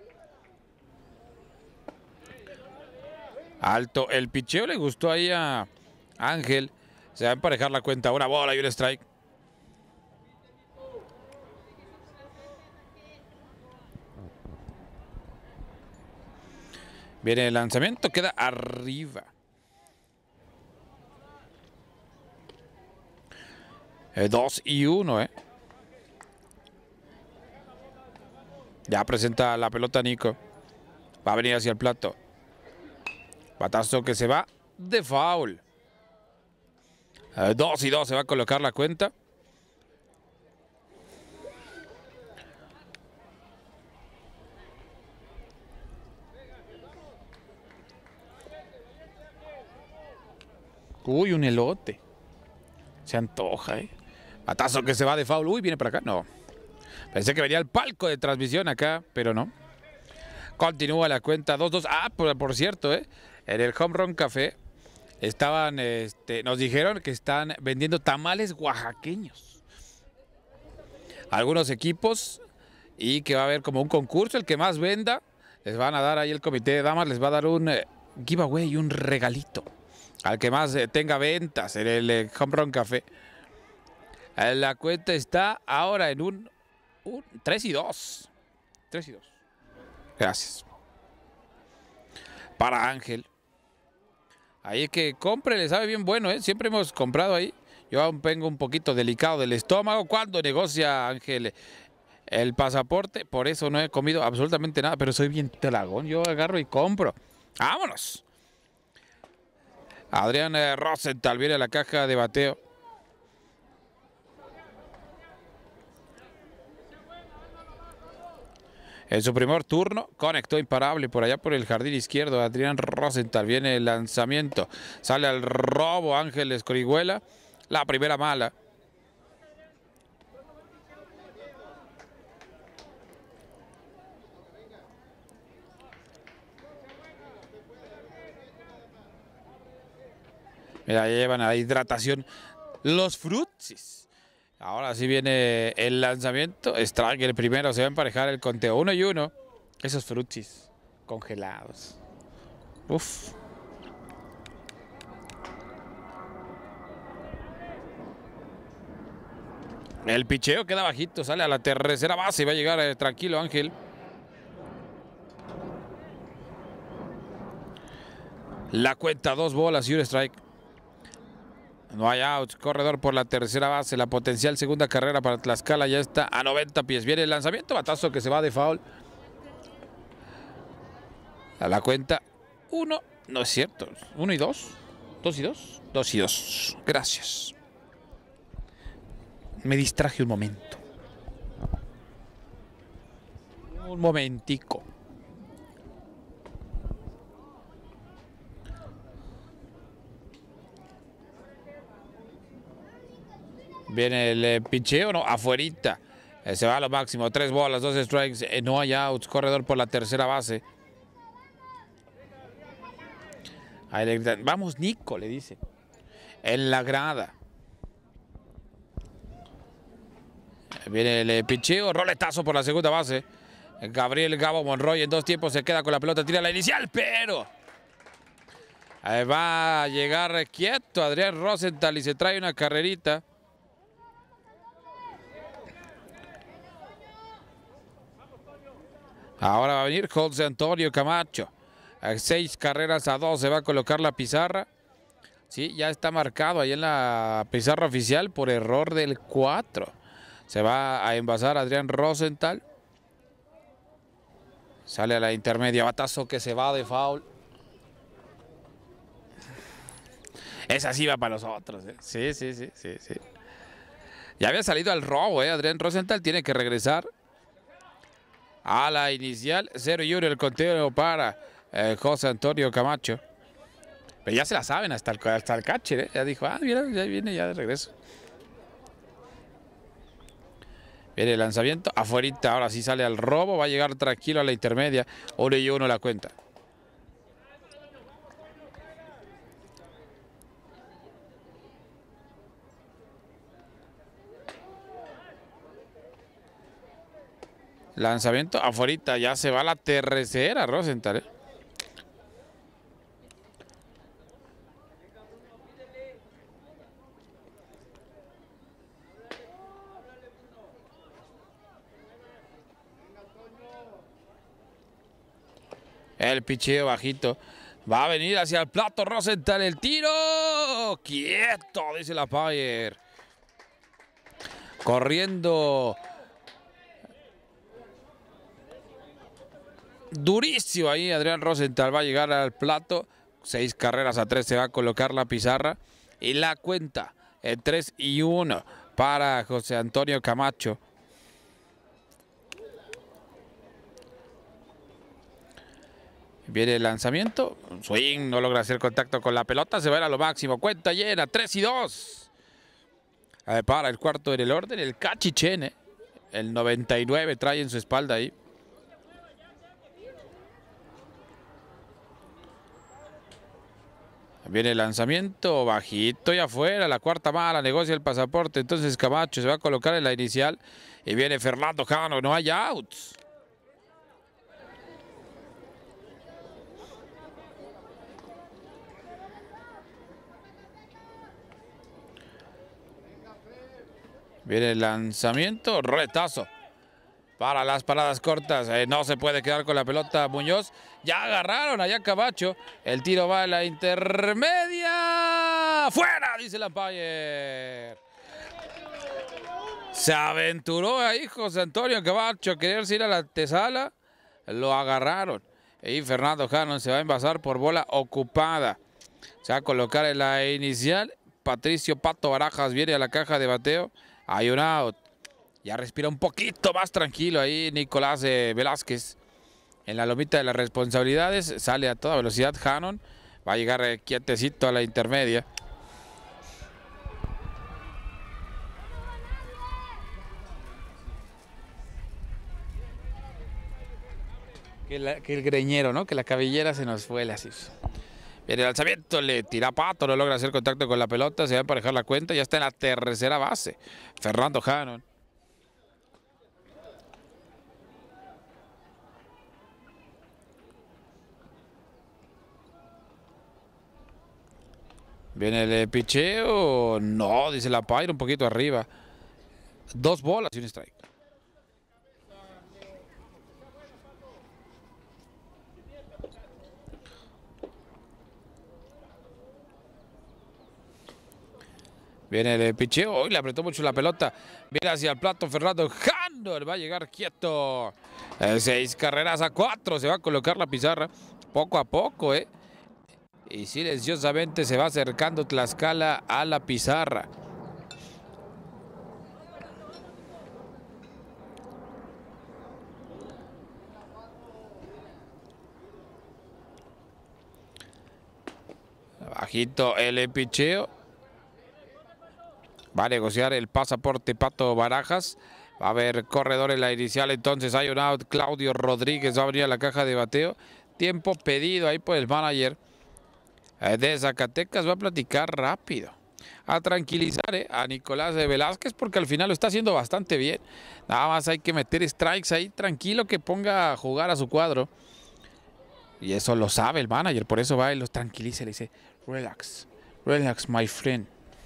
Alto el picheo, le gustó ahí a Ángel. Se va a emparejar la cuenta. Una bola y un strike. Viene el lanzamiento, queda arriba. Eh, dos y uno, ¿eh? Ya presenta la pelota Nico. Va a venir hacia el plato. Batazo que se va de foul. Eh, dos y dos se va a colocar la cuenta. Uy, un elote. Se antoja, ¿eh? Batazo que se va de foul. Uy, viene para acá. No. Pensé que venía el palco de transmisión acá, pero no. Continúa la cuenta dos dos. Ah, por, por cierto, ¿eh? En el Home Run Café estaban, este, nos dijeron que están vendiendo tamales oaxaqueños. Algunos equipos y que va a haber como un concurso. El que más venda, les van a dar ahí el comité de damas, les va a dar un eh, giveaway, un regalito. Al que más eh, tenga ventas en el eh, Home Run Café. Eh, la cuenta está ahora en un, un tres y dos. tres y dos. Gracias. Para Ángel. Ahí es que compre, le sabe bien bueno, ¿eh? Siempre hemos comprado ahí. Yo aún vengo un poquito delicado del estómago cuando negocia Ángel el pasaporte. Por eso no he comido absolutamente nada, pero soy bien tragón. Yo agarro y compro. ¡Vámonos! Adrián eh, Rosenthal viene a la caja de bateo. En su primer turno, conectó imparable por allá por el jardín izquierdo. Adrián Rosenthal viene el lanzamiento. Sale al robo Ángel Escorihuela. La primera mala. Mira, ya llevan a la hidratación los frutsis. Ahora sí viene el lanzamiento. Strike el primero. Se va a emparejar el conteo. Uno y uno. Esos frutsis congelados. Uf. El picheo queda bajito. Sale a la tercera base y va a llegar eh, tranquilo Ángel. La cuenta, dos bolas y un strike. No hay outs, corredor por la tercera base, la potencial segunda carrera para Tlaxcala ya está a noventa pies. Viene el lanzamiento, batazo que se va de foul. A la cuenta, uno, no es cierto, uno y dos, dos y dos, dos y dos. Gracias. Me distraje un momento. Un momentico. Viene el eh, picheo, no, afuerita. Eh, se va a lo máximo, tres bolas, dos strikes, eh, no hay outs, corredor por la tercera base. Ahí le gritan, vamos Nico, le dice. En la grada. Viene el eh, picheo, roletazo por la segunda base. Gabriel Gabo Monroy en dos tiempos se queda con la pelota, tira la inicial, pero... Ahí va a llegar quieto Adrián Rosenthal y se trae una carrerita. Ahora va a venir José Antonio Camacho. A seis carreras a dos se va a colocar la pizarra. Sí, ya está marcado ahí en la pizarra oficial por error del cuatro. Se va a envasar Adrián Rosenthal. Sale a la intermedia, batazo que se va de foul. Esa sí va para los otros, ¿eh? Sí, sí, sí, sí, sí. Ya había salido al robo, ¿eh? Adrián Rosenthal tiene que regresar a la inicial. cero y uno el conteo para eh, José Antonio Camacho. Pero ya se la saben hasta el, hasta el catcher, ¿eh? Ya dijo, ah, mira, ya viene ya de regreso. Viene el lanzamiento, afuerita, ahora sí sale al robo, va a llegar tranquilo a la intermedia. uno y uno la cuenta. Lanzamiento afuerita, ya se va la tercera Rosenthal, ¿eh? El picheo bajito. Va a venir hacia el plato Rosenthal. El tiro. Quieto, dice la Fire. Corriendo. Durísimo ahí Adrián Rosenthal. Va a llegar al plato. Seis carreras a tres se va a colocar la pizarra. Y la cuenta en tres y uno para José Antonio Camacho. Viene el lanzamiento. Swing, no logra hacer contacto con la pelota. Se va a ir a lo máximo. Cuenta llena, tres y dos. Eh, para el cuarto en el orden, el Cachichene. El noventa y nueve trae en su espalda ahí. Viene el lanzamiento, bajito y afuera, la cuarta mala, negocia el pasaporte, entonces Camacho se va a colocar en la inicial y viene Fernando Jano, no hay outs. Viene el lanzamiento, retazo para las paradas cortas. Eh, no se puede quedar con la pelota Muñoz. Ya agarraron allá Camacho. El tiro va a la intermedia. ¡Fuera! Dice el umpire. Se aventuró ahí José Antonio Camacho a quererse ir a la antesala. Lo agarraron. Y Fernando Jano se va a envasar por bola ocupada. Se va a colocar en la inicial. Patricio Pato Barajas viene a la caja de bateo. Hay un out. Ya respira un poquito más tranquilo ahí Nicolás eh, Velázquez. En la lomita de las responsabilidades. Sale a toda velocidad Hanon. Va a llegar eh, quietecito a la intermedia. Que, la, que el greñero, ¿no? Que la cabellera se nos fue así. Viene el lanzamiento, le tira Pato, no logra hacer contacto con la pelota, se va a emparejar la cuenta, ya está en la tercera base. Fernando Hanon. Viene el picheo, no, dice la Paira, un poquito arriba. Dos bolas y un strike. Viene el picheo, hoy le apretó mucho la pelota. Viene hacia el plato Fernando Hanon, va a llegar quieto. Eh, seis carreras a cuatro, se va a colocar la pizarra poco a poco, ¿eh? Y silenciosamente se va acercando Tlaxcala a la pizarra. Bajito el picheo. Va a negociar el pasaporte Pato Barajas. Va a haber corredor en la inicial. Entonces hay un out. Claudio Rodríguez va a venir a la caja de bateo. Tiempo pedido ahí por el manager de Zacatecas. Va a platicar rápido. A tranquilizar eh, a Nicolás Velázquez porque al final lo está haciendo bastante bien. Nada más hay que meter strikes ahí tranquilo que ponga a jugar a su cuadro. Y eso lo sabe el manager. Por eso va y los tranquiliza. Le dice, relax, relax my friend.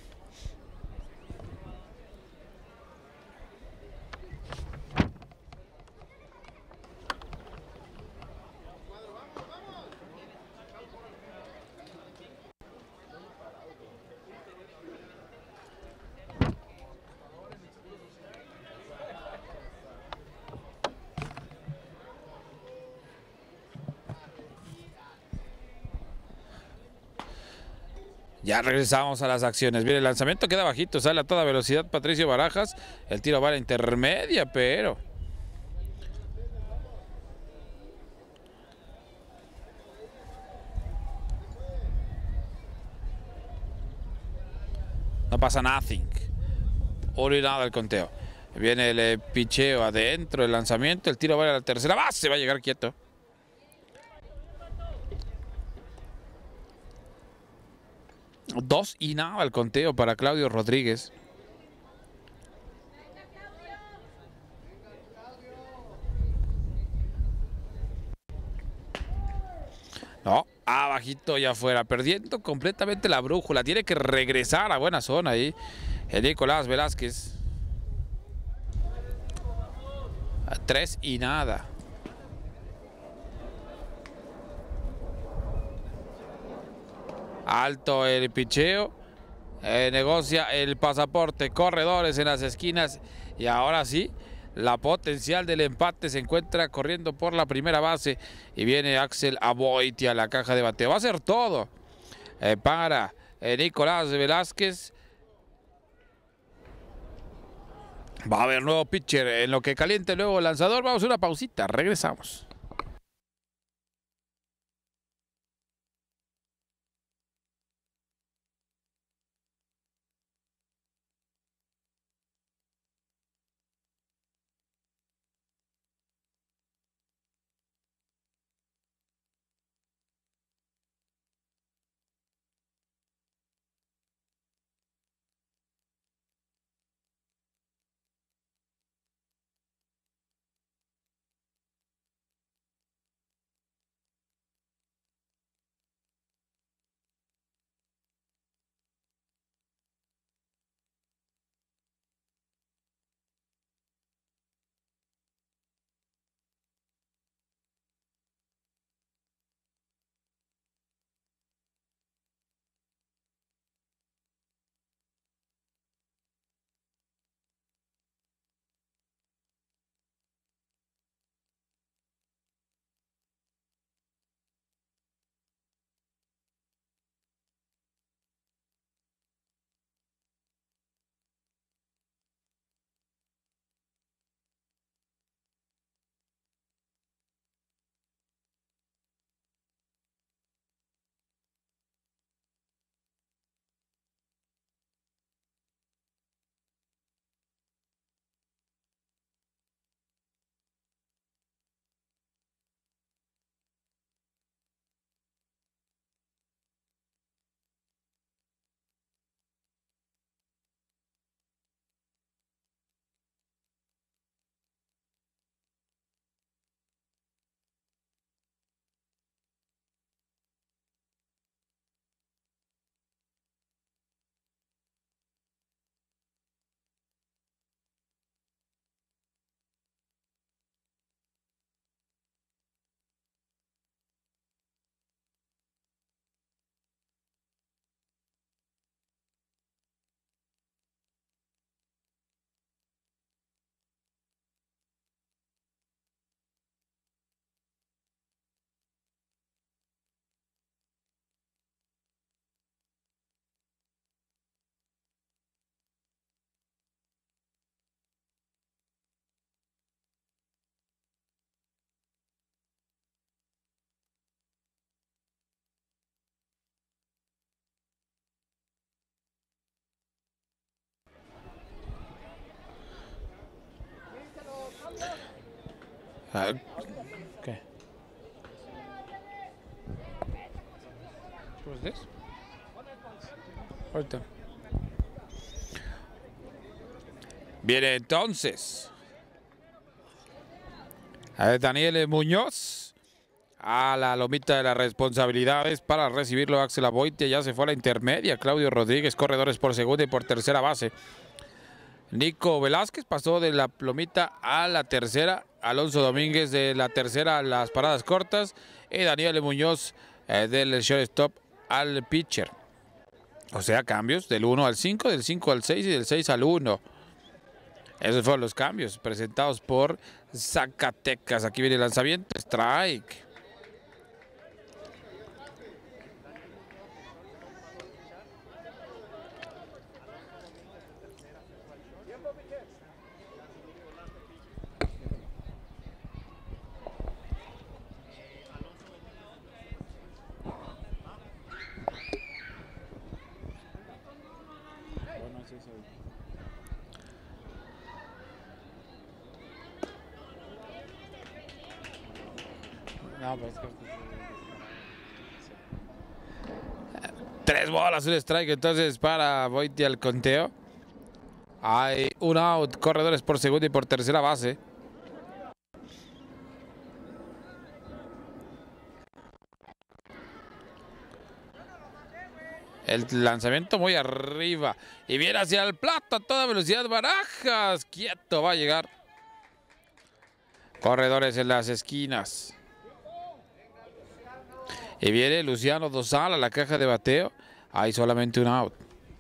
Ya regresamos a las acciones. Viene el lanzamiento, queda bajito, sale a toda velocidad Patricio Barajas. El tiro va a la intermedia, pero... no pasa nothing. Uno y nada el conteo. Viene el eh, picheo adentro, el lanzamiento, el tiro va a la tercera base, va a llegar quieto. Dos y nada el conteo para Claudio Rodríguez. No, abajito y afuera, perdiendo completamente la brújula. Tiene que regresar a buena zona ahí el Nicolás Velázquez. A tres y nada. Alto el picheo. Eh, negocia el pasaporte. Corredores en las esquinas. Y ahora sí, la potencial del empate se encuentra corriendo por la primera base. Y viene Axel Aboitia a la caja de bateo. Va a hacer todo eh, para eh, Nicolás Velázquez. Va a haber nuevo pitcher en lo que caliente el nuevo lanzador. Vamos a una pausita. Regresamos. Ah, ¿qué? ¿Pues es? Ahorita. Viene entonces. A ver, Daniel Muñoz. A la lomita de las responsabilidades para recibirlo Axel Aboitia. Ya se fue a la intermedia. Claudio Rodríguez, corredores por segunda y por tercera base. Nico Velázquez pasó de la lomita a la tercera. Alonso Domínguez de la tercera a las paradas cortas. Y Daniel Muñoz eh, del shortstop al pitcher. O sea, cambios del uno al cinco, del cinco al seis y del seis al uno. Esos fueron los cambios presentados por Zacatecas. Aquí viene el lanzamiento. Strike. No, pues que... Tres bolas, un strike entonces para Aboitia al conteo. Hay un out, corredores por segunda y por tercera base. El lanzamiento muy arriba. Y viene hacia el plato a toda velocidad. Barajas. Quieto va a llegar. Corredores en las esquinas. Y viene Luciano Dosal a la caja de bateo. Hay solamente un out.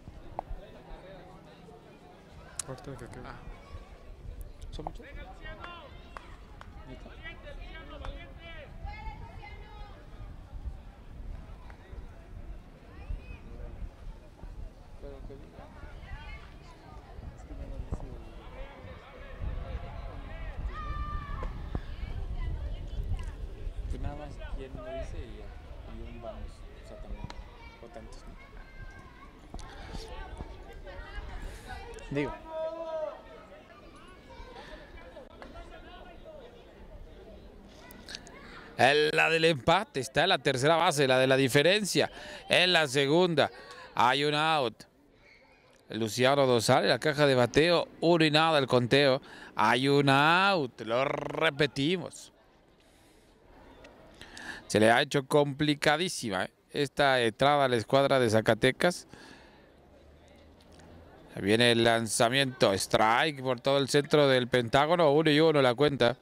Nada más quien lo dice y, y un vamos, o sea, también potentes, ¿no? Digo. La del empate está en la tercera base, la de la diferencia en la segunda. Hay un out. Luciano Dosal en la caja de bateo, uno y nada el conteo. Hay un out, lo repetimos. Se le ha hecho complicadísima ¿eh? esta entrada a la escuadra de Zacatecas. Viene el lanzamiento, strike por todo el centro del Pentágono, uno y uno la cuenta.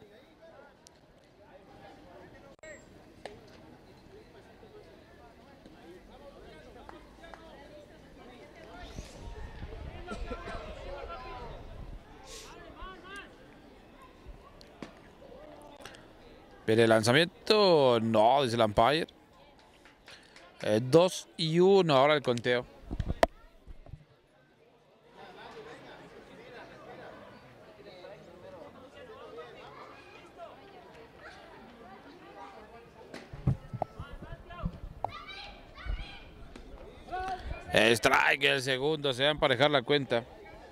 Viene el lanzamiento, no, dice el umpire. Eh, dos y uno ahora el conteo. Strike el segundo, se va a emparejar la cuenta.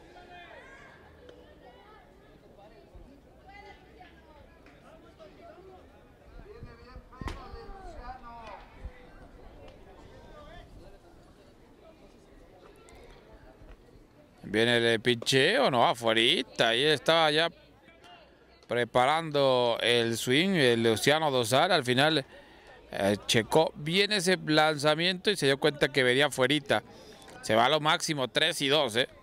Viene el pincheo, no, afuerita. Ahí estaba ya preparando el swing, el Luciano Dosal. Al final eh, checó bien ese lanzamiento y se dio cuenta que venía afuerita. Se va a lo máximo, tres y dos, ¿eh?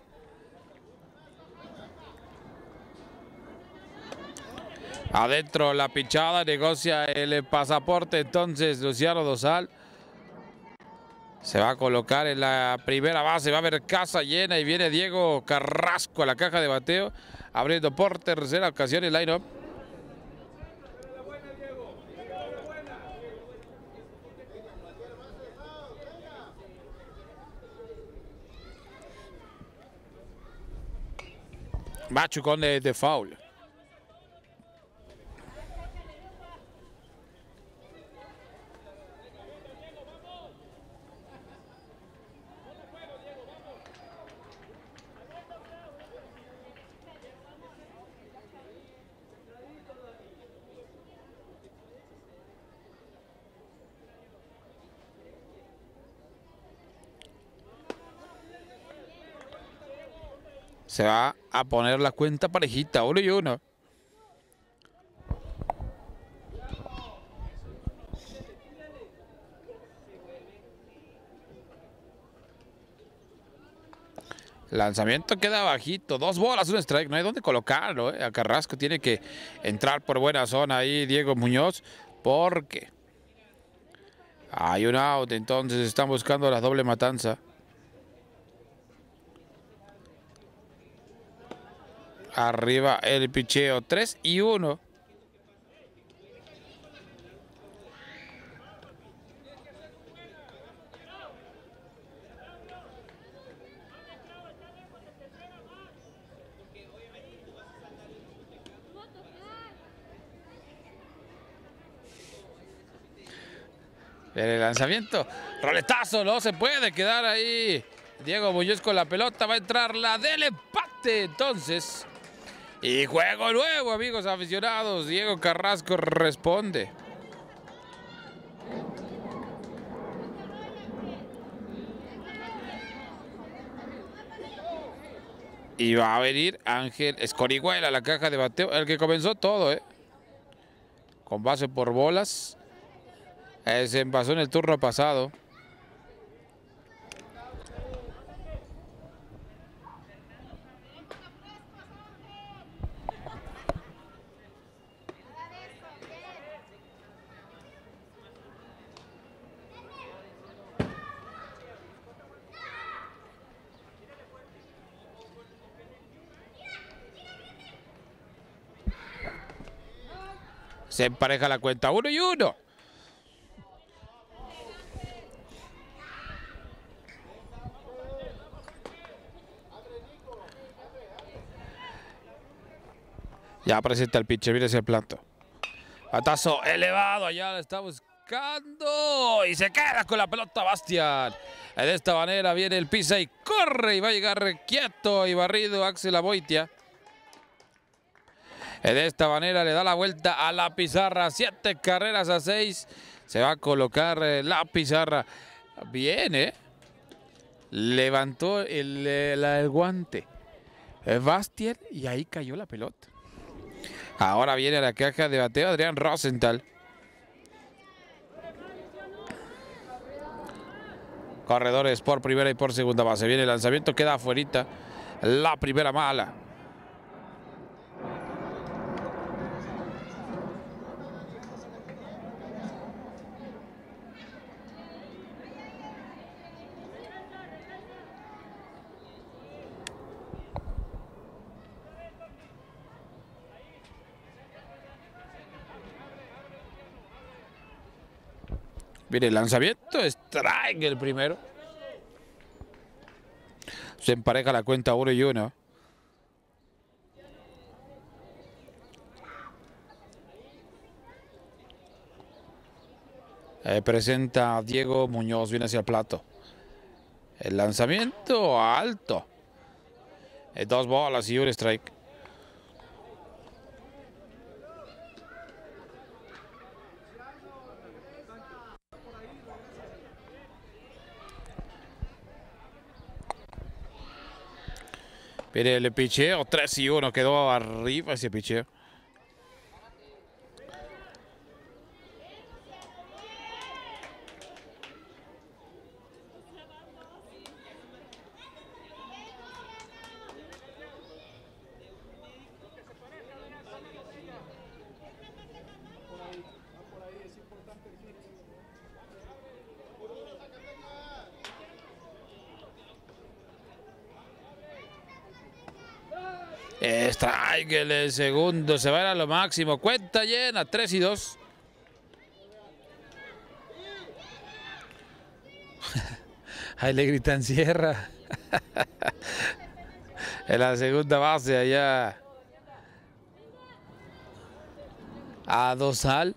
Adentro la pichada, negocia el pasaporte. Entonces Luciano Dosal se va a colocar en la primera base. Va a haber casa llena y viene Diego Carrasco a la caja de bateo, abriendo por tercera ocasión el line-up. Machucón de, de foul. Se va a poner la cuenta parejita, uno y uno. Lanzamiento queda bajito, dos bolas, un strike, no hay dónde colocarlo. ¿eh? A Carrasco tiene que entrar por buena zona ahí Diego Muñoz, porque hay un out, entonces están buscando la doble matanza. Arriba el picheo, tres y uno. El lanzamiento, roletazo, no se puede quedar ahí. Diego Muñoz con la pelota, va a entrar la del empate entonces. Y juego nuevo, amigos aficionados. Diego Carrasco responde. Y va a venir Ángel Escorihuela a la caja de bateo, el que comenzó todo, ¿eh? Con base por bolas. Eh, se envasó en el turno pasado. Se empareja la cuenta, uno y uno. Ya presenta el pitcher, mire ese plato. Batazo elevado, allá la está buscando. Y se queda con la pelota Bastián. De esta manera viene el pisa y corre y va a llegar quieto y barrido Axel Aboitia. De esta manera le da la vuelta a la pizarra. Siete carreras a seis. Se va a colocar la pizarra. Bien, ¿eh? Levantó el, el, el guante Bastián y ahí cayó la pelota. Ahora viene a la caja de bateo Adrián Rosenthal. Corredores por primera y por segunda base. Viene el lanzamiento, queda afuerita. La primera mala. Viene el lanzamiento, strike el primero. Se empareja la cuenta uno y uno. Eh, presenta a Diego Muñoz, viene hacia el plato. El lanzamiento alto. Eh, dos bolas y un strike. Viene el picheo, tres y uno, quedó arriba ese picheo. Strike el segundo, se va a ir a lo máximo. Cuenta llena, tres y dos. Ahí le gritan cierra. En la segunda base allá. A Dosal.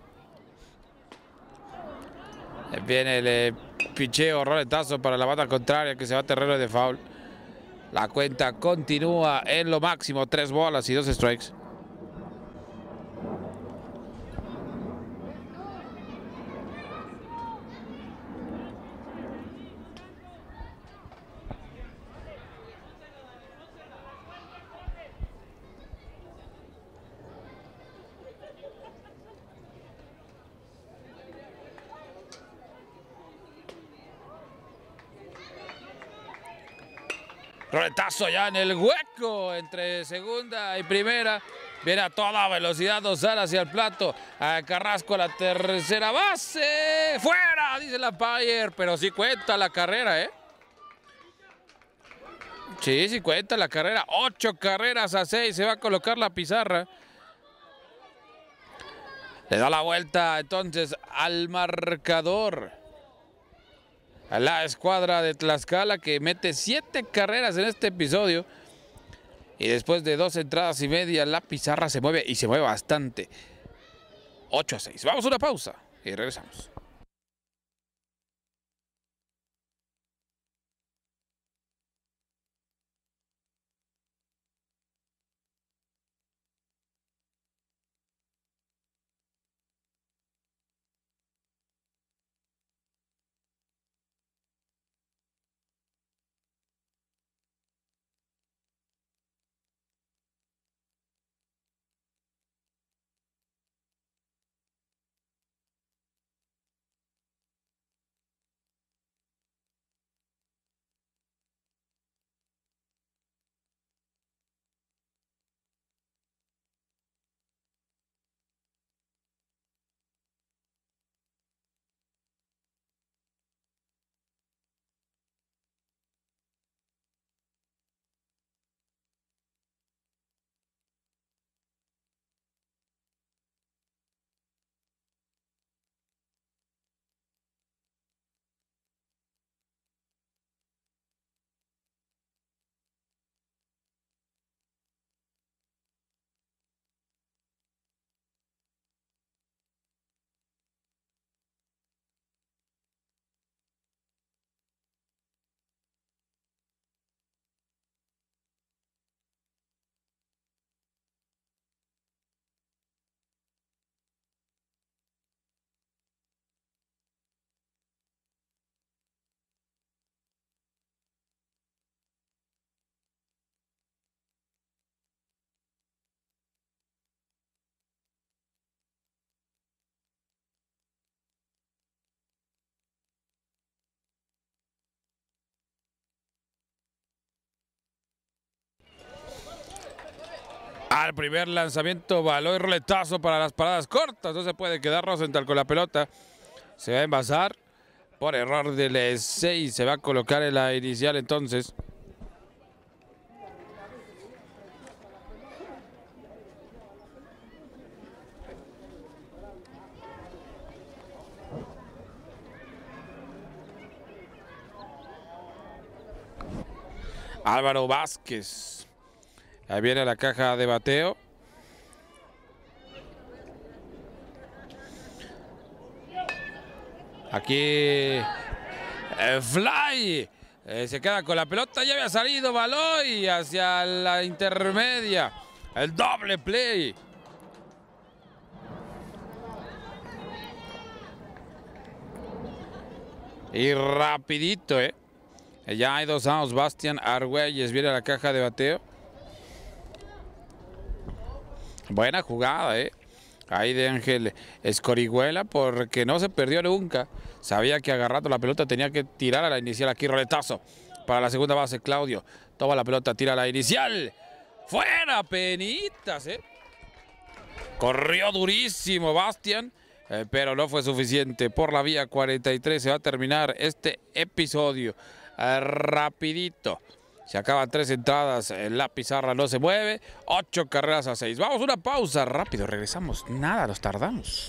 Viene el eh, picheo, roletazo para la banda contraria que se va a terreno de foul. La cuenta continúa en lo máximo, tres bolas y dos strikes. Roletazo ya en el hueco entre segunda y primera. Viene a toda velocidad Dosal hacia el plato. A Carrasco a la tercera base. ¡Fuera! Dice la Payer. Pero sí cuenta la carrera, ¿eh? Sí, sí cuenta la carrera. Ocho carreras a seis. Se va a colocar la pizarra. Le da la vuelta entonces al marcador. A la escuadra de Tlaxcala que mete siete carreras en este episodio. Y después de dos entradas y media, la pizarra se mueve y se mueve bastante. ocho a seis. Vamos a una pausa y regresamos. Al primer lanzamiento, balón y roletazo para las paradas cortas. No se puede quedar Rosenthal con la pelota. Se va a envasar por error del seis. Se va a colocar en la inicial entonces. Álvaro Vázquez. Ahí viene la caja de bateo. Aquí eh, Fly eh, se queda con la pelota. Ya había salido Baloy hacia la intermedia. El doble play. Y rapidito, eh. Ya hay dos outs. Bastián Argüelles viene a la caja de bateo. Buena jugada, eh. Ahí de Ángel Escorihuela, porque no se perdió nunca. Sabía que agarrando la pelota tenía que tirar a la inicial. Aquí roletazo para la segunda base. Claudio toma la pelota, tira a la inicial. ¡Fuera! Penitas, ¿eh? Corrió durísimo Bastián, eh, pero no fue suficiente. Por la vía cuarenta y tres se va a terminar este episodio. Eh, rapidito. Se acaban tres entradas, la pizarra no se mueve, ocho carreras a seis. Vamos a una pausa, rápido, regresamos, nada, nos tardamos.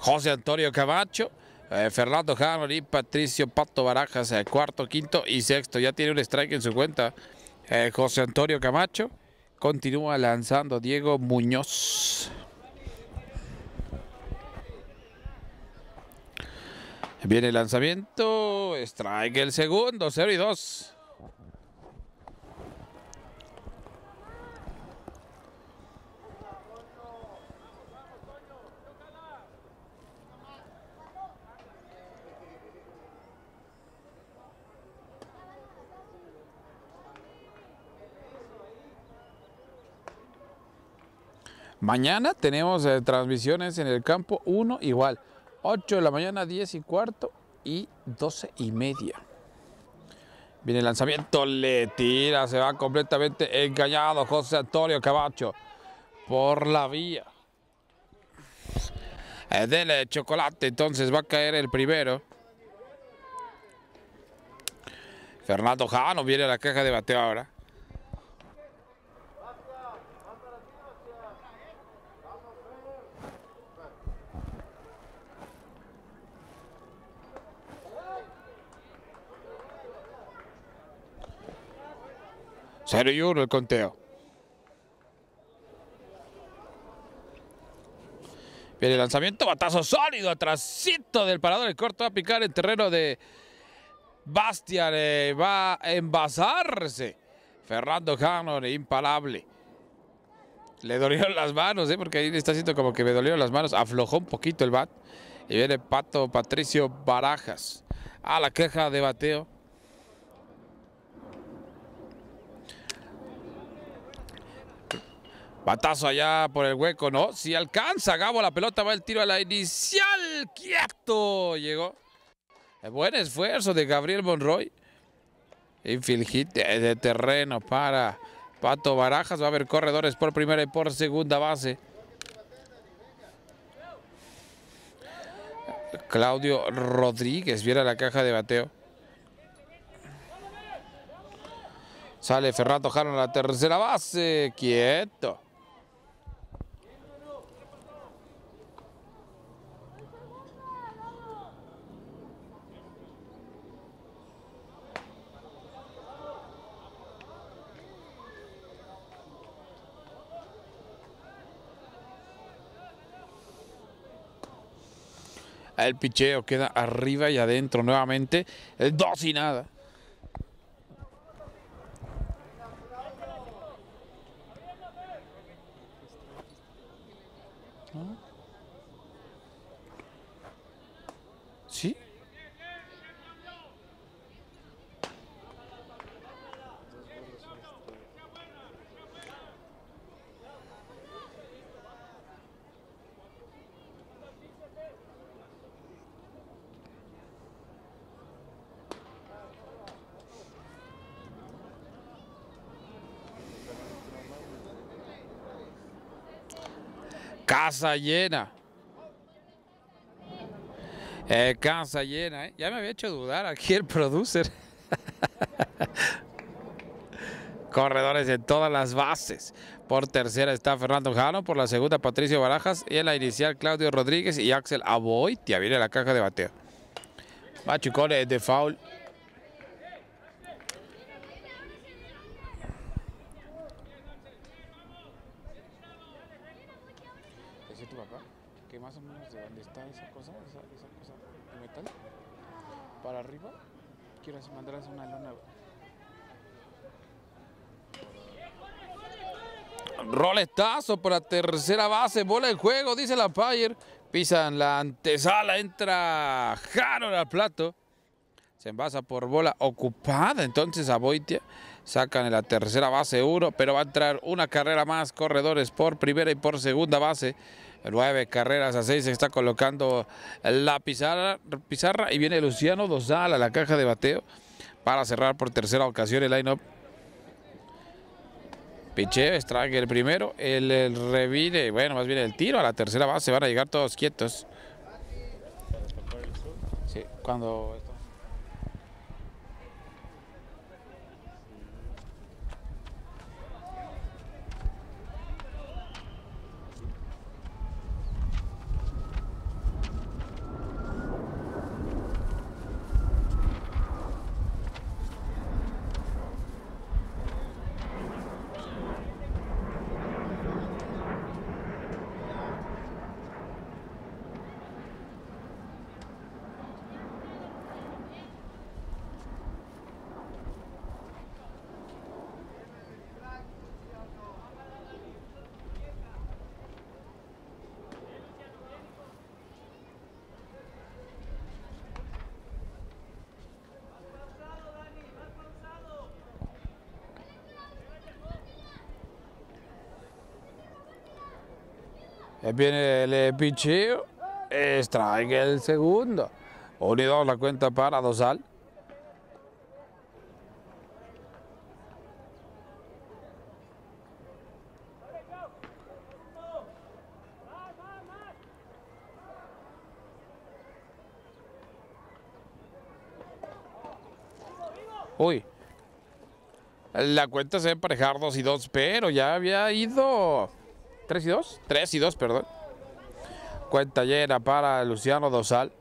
José Antonio Camacho, eh, Fernando Hanlon y Patricio Pato Barajas, eh, cuarto, quinto y sexto. Ya tiene un strike en su cuenta eh, José Antonio Camacho. Continúa lanzando Diego Muñoz. Viene el lanzamiento, strike el segundo, cero y dos. Mañana tenemos eh, transmisiones en el campo uno igual. ocho de la mañana, diez y cuarto y doce y media. Viene el lanzamiento, le tira, se va completamente engañado José Antonio Camacho por la vía. Eh, dele chocolate, entonces va a caer el primero. Fernando Jano viene a la caja de bateo ahora. cero y uno el conteo. Viene el lanzamiento, batazo sólido, atrásito del parador. El corto va a picar en terreno de Bastian. Eh, va a envasarse. Fernando Hanlon, imparable. Le dolieron las manos, eh, porque ahí le está haciendo como que me dolieron las manos. Aflojó un poquito el bat. Y viene Pato Patricio Barajas a la caja de bateo. Batazo allá por el hueco, ¿no? Si alcanza Gabo la pelota, va el tiro a la inicial. ¡Quieto! Llegó. Buen esfuerzo de Gabriel Monroy. Infield hit de terreno para Pato Barajas. Va a haber corredores por primera y por segunda base. Claudio Rodríguez viene a la caja de bateo. Sale Fernando Jano a la tercera base. Quieto. El picheo queda arriba y adentro nuevamente. El dos y nada. ¿Sí? Casa llena. Eh, casa llena, ¿eh? Ya me había hecho dudar aquí el producer. Corredores en todas las bases. Por tercera está Fernando Jano, por la segunda Patricio Barajas y en la inicial Claudio Rodríguez y Axel Aboitia. Viene la caja de bateo. Machucones de foul. ¿Es tu papá? ¿Qué más o menos de dónde está esa cosa? Esa, esa cosa de metal. Para arriba. Quiero mandarles una lona. Roletazo por la tercera base, bola en juego, dice la umpire. Pisan la antesala, entra Harold al plato. Se envasa por bola ocupada, entonces a Boitia. Sacan en la tercera base uno, pero va a entrar una carrera más. Corredores por primera y por segunda base. Nueve carreras a seis se está colocando la pizarra, pizarra y viene Luciano Dosal a la caja de bateo para cerrar por tercera ocasión el line-up. Picheo, strike el primero, el, el revire, bueno, más bien el tiro a la tercera base, van a llegar todos quietos. Sí, cuando... Eh, Viene el eh, picheo. Strike el segundo. uno y dos la cuenta para Dosal. Uy. La cuenta se va a emparejar dos y dos, pero ya había ido tres y dos. tres y dos, perdón. Cuenta llena para Luciano Dosal.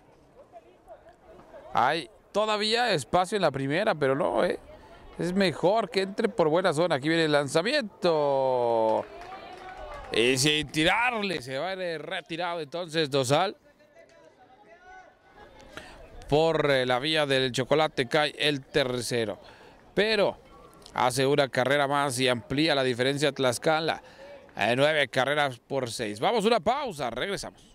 Hay todavía espacio en la primera, pero no, ¿eh? Es mejor que entre por buena zona. Aquí viene el lanzamiento. Y sin tirarle, se va a ir retirado entonces Dosal. Por la vía del chocolate cae el tercero. Pero hace una carrera más y amplía la diferencia a Tlaxcala. A nueve carreras por seis. Vamos a una pausa, regresamos.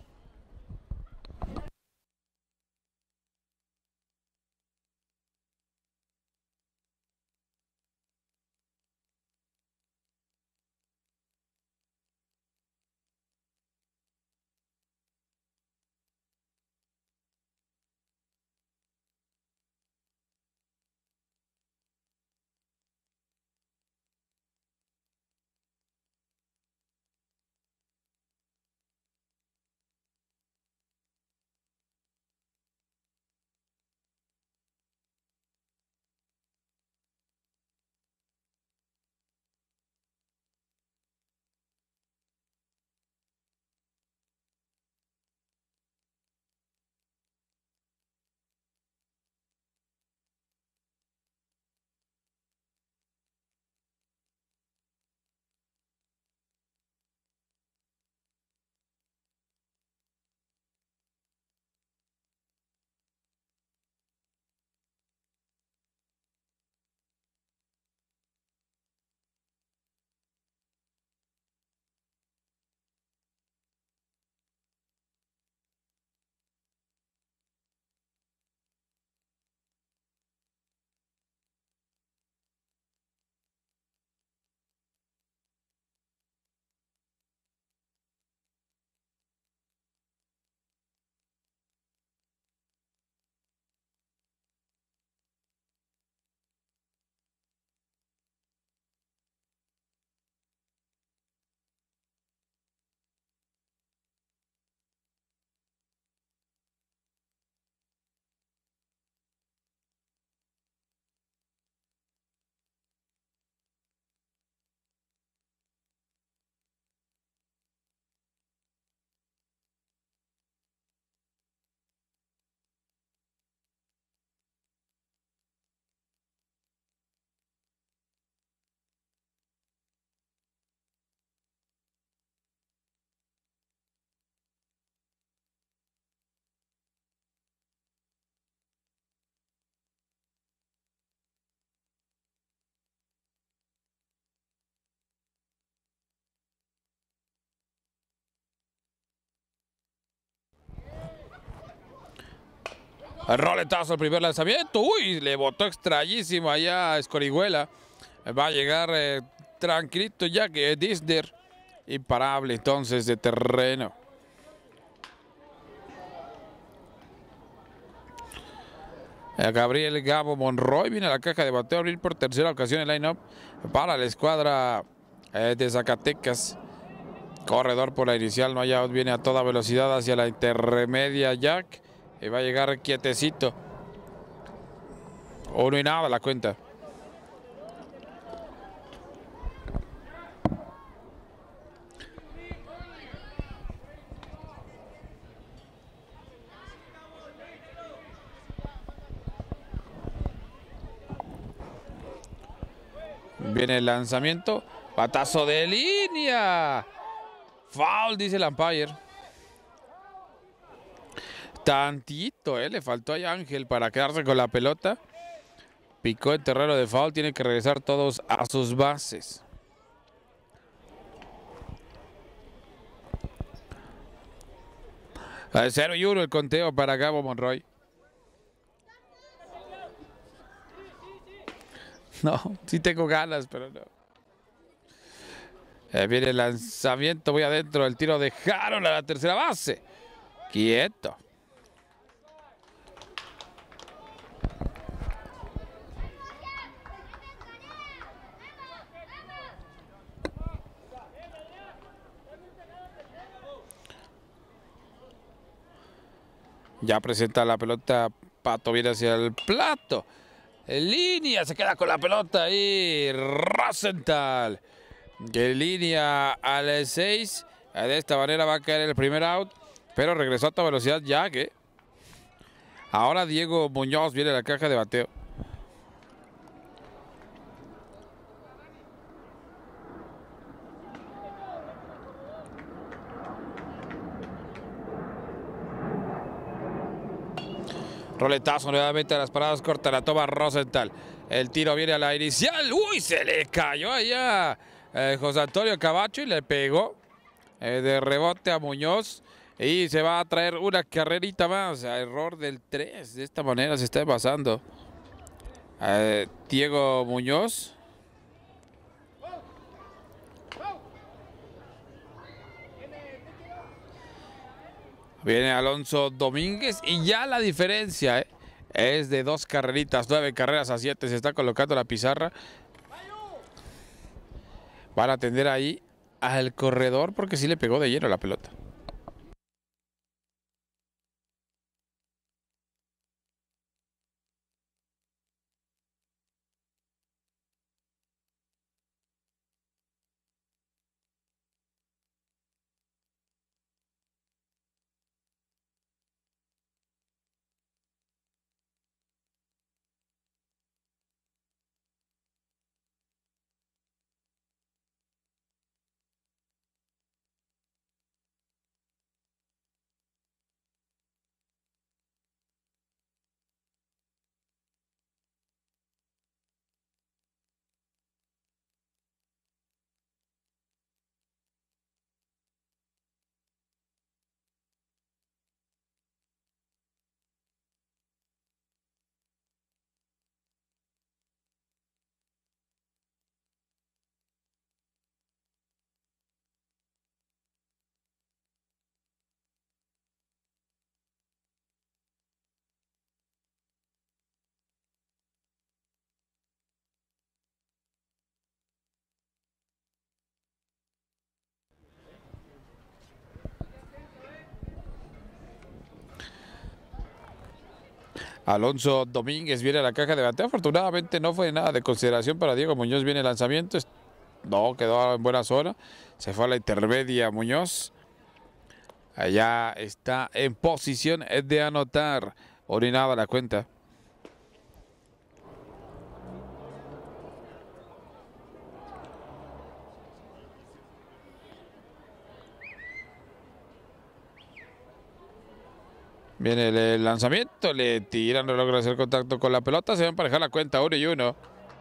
Roletazo el primer lanzamiento. Uy, le botó extrañísimo allá a Escorihuela. Va a llegar eh, tranquilito ya que Disner. Imparable entonces de terreno. Eh, Gabriel Gabo Monroy viene a la caja de bateo a abrir por tercera ocasión el line-up para la escuadra eh, de Zacatecas. Corredor por la inicial, no hay out, viene a toda velocidad hacia la intermedia Jack. Y va a llegar quietecito. Uno y nada la cuenta. Viene el lanzamiento. Patazo de línea. Foul, dice el umpire. Tantito, eh, le faltó a Ángel para quedarse con la pelota. Picó el terreno de foul. Tiene que regresar todos a sus bases. cero y uno el conteo para Gabo Monroy. No, sí tengo ganas, pero no. Eh, viene el lanzamiento, voy adentro, el tiro de Harold a la tercera base. Quieto. Ya presenta la pelota, Pato viene hacia el plato. En línea, se queda con la pelota ahí Rosenthal. En línea al seis. De esta manera va a caer el primer out. Pero regresó a toda velocidad ya que. Ahora Diego Muñoz viene a la caja de bateo. Roletazo nuevamente a las paradas cortas, la toma Rosenthal. El tiro viene a la inicial. ¡Uy! Se le cayó allá eh, José Antonio Camacho y le pegó eh, de rebote a Muñoz. Y se va a traer una carrerita más. A error del tres. De esta manera se está pasando. Eh, Diego Muñoz. Viene Alonso Domínguez y ya la diferencia eh, es de dos carreritas, nueve carreras a siete. Se está colocando la pizarra. Van a atender ahí al corredor porque sí le pegó de lleno la pelota. Alonso Domínguez viene a la caja de bateo. Afortunadamente no fue nada de consideración para Diego Muñoz. Viene el lanzamiento. No, quedó en buena zona. Se fue a la intermedia Muñoz. Allá está en posición de anotar. Orinada la cuenta. Viene el lanzamiento, le tiran, no logra hacer contacto con la pelota, se va a emparejar la cuenta uno y uno.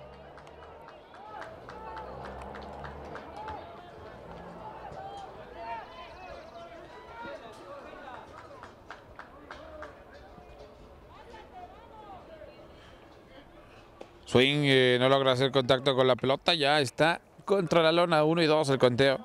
Swing eh, no logra hacer contacto con la pelota, ya está contra la lona, uno y dos el conteo.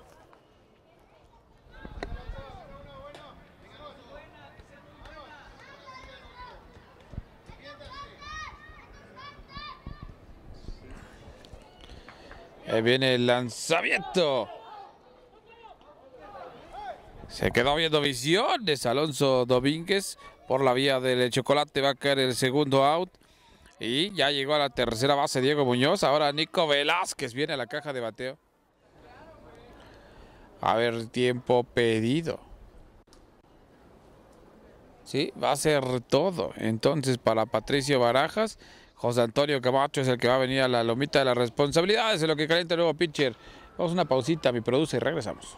Ahí viene el lanzamiento. Se quedó viendo visiones Alonso Domínguez por la vía del chocolate. Va a caer el segundo out. Y ya llegó a la tercera base Diego Muñoz. Ahora Nico Velázquez viene a la caja de bateo. A ver, tiempo pedido. Sí, va a ser todo. Entonces, para Patricio Barajas, José Antonio Camacho es el que va a venir a la lomita de las responsabilidades en lo que calienta el nuevo pitcher. Vamos a una pausita, mi produce, y regresamos.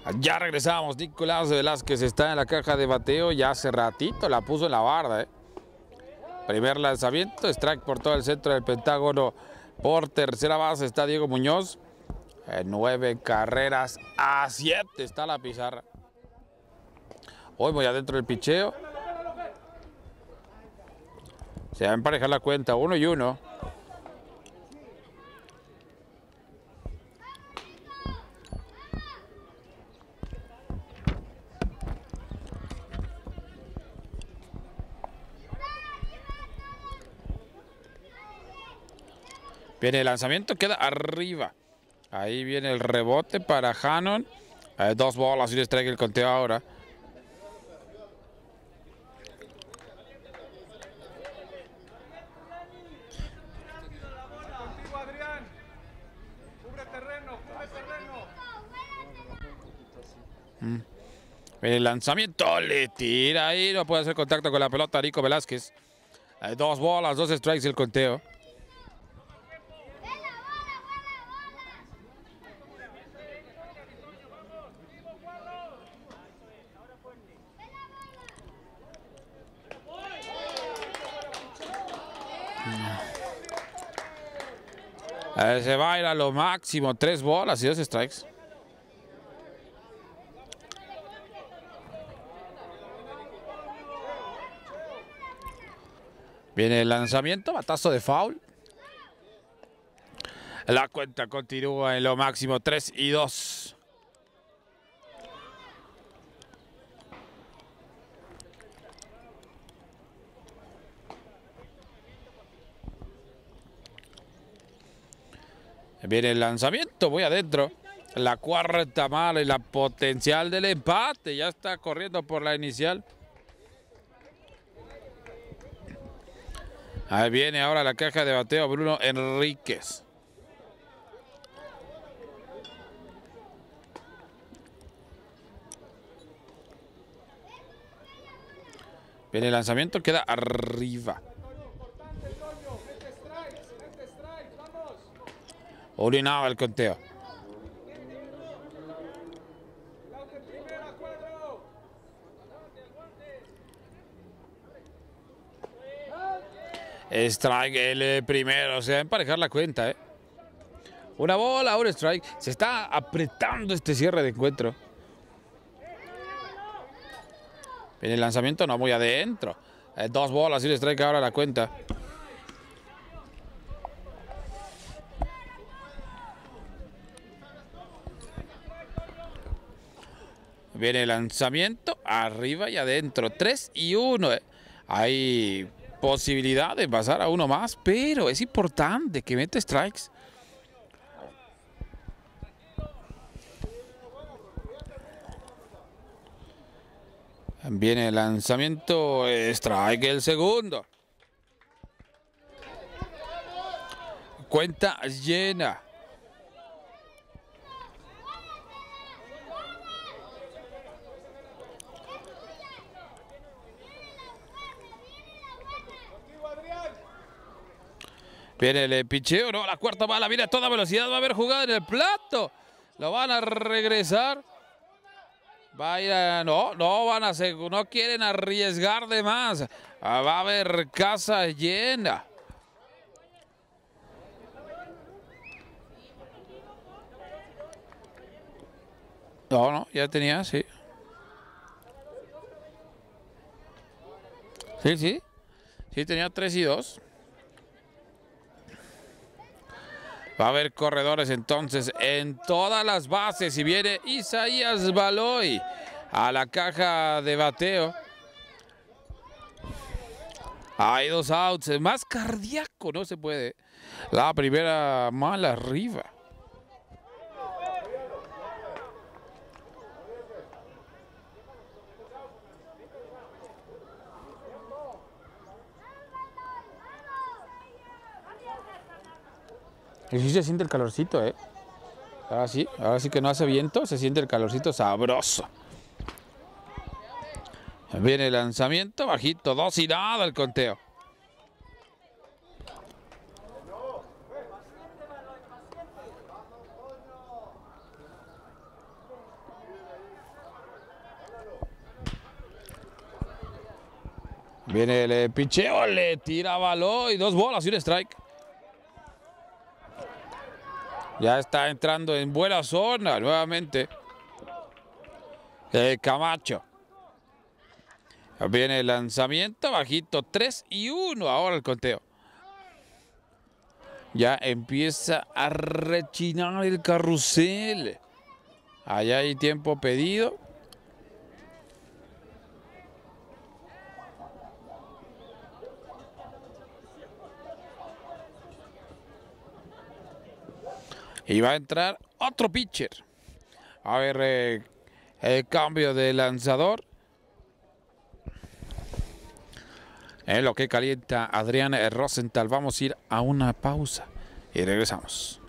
Ya regresamos. Nicolás Velázquez está en la caja de bateo. Ya hace ratito la puso en la barda. ¿eh? Primer lanzamiento. Strike por todo el centro del Pentágono. Por tercera base está Diego Muñoz. Eh, nueve carreras a siete está la pizarra. Hoy voy adentro del picheo. Se va a emparejar la cuenta. Uno y uno. Viene el lanzamiento, queda arriba. Ahí viene el rebote para Hannon. Eh, dos bolas y un strike el conteo ahora. Mm. Viene el lanzamiento, le tira ahí, no puede hacer contacto con la pelota Nico Velázquez. Eh, dos bolas, dos strikes el conteo. Eh, se va a ir a lo máximo, tres bolas y dos strikes. Viene el lanzamiento, batazo de foul. La cuenta continúa en lo máximo, tres y dos. Viene el lanzamiento, voy adentro. La cuarta mala y la potencial del empate. Ya está corriendo por la inicial. Ahí viene ahora la caja de bateo Bruno Enríquez. Viene el lanzamiento, queda arriba. Orinaba el conteo. Strike el primero, se va a emparejar la cuenta, ¿eh? Una bola, un strike. Se está apretando este cierre de encuentro. Viene el lanzamiento, no, muy adentro. Eh, dos bolas y un strike ahora la cuenta. Viene el lanzamiento, arriba y adentro. tres y uno. ¿eh? Hay posibilidad de pasar a uno más, pero es importante que mete strikes. Viene el lanzamiento, strike el segundo. Cuenta llena. Viene el picheo, no, la cuarta bala, viene a toda velocidad, va a haber jugada en el plato. Lo van a regresar. Vaya, no, no van a hacer, no quieren arriesgar de más. Va a haber casa llena. No, no, ya tenía, sí. Sí, sí. Sí, tenía tres y dos. Va a haber corredores entonces en todas las bases. Y viene Isaías Baloy a la caja de bateo. Hay dos outs. Más cardíaco no se puede. La primera mala arriba. Y sí se siente el calorcito, ¿eh? Ahora sí, ahora sí que no hace viento, se siente el calorcito sabroso. Viene el lanzamiento, bajito, dos y nada el conteo. Viene el eh, picheo, le tira balón y dos bolas y un strike. Ya está entrando en buena zona nuevamente. El Camacho. Viene el lanzamiento bajito, tres y uno ahora el conteo. Ya empieza a rechinar el carrusel. Allá hay tiempo pedido. Y va a entrar otro pitcher. A ver, eh, el cambio de lanzador. En lo que calienta Adrián Rosenthal. Vamos a ir a una pausa y regresamos.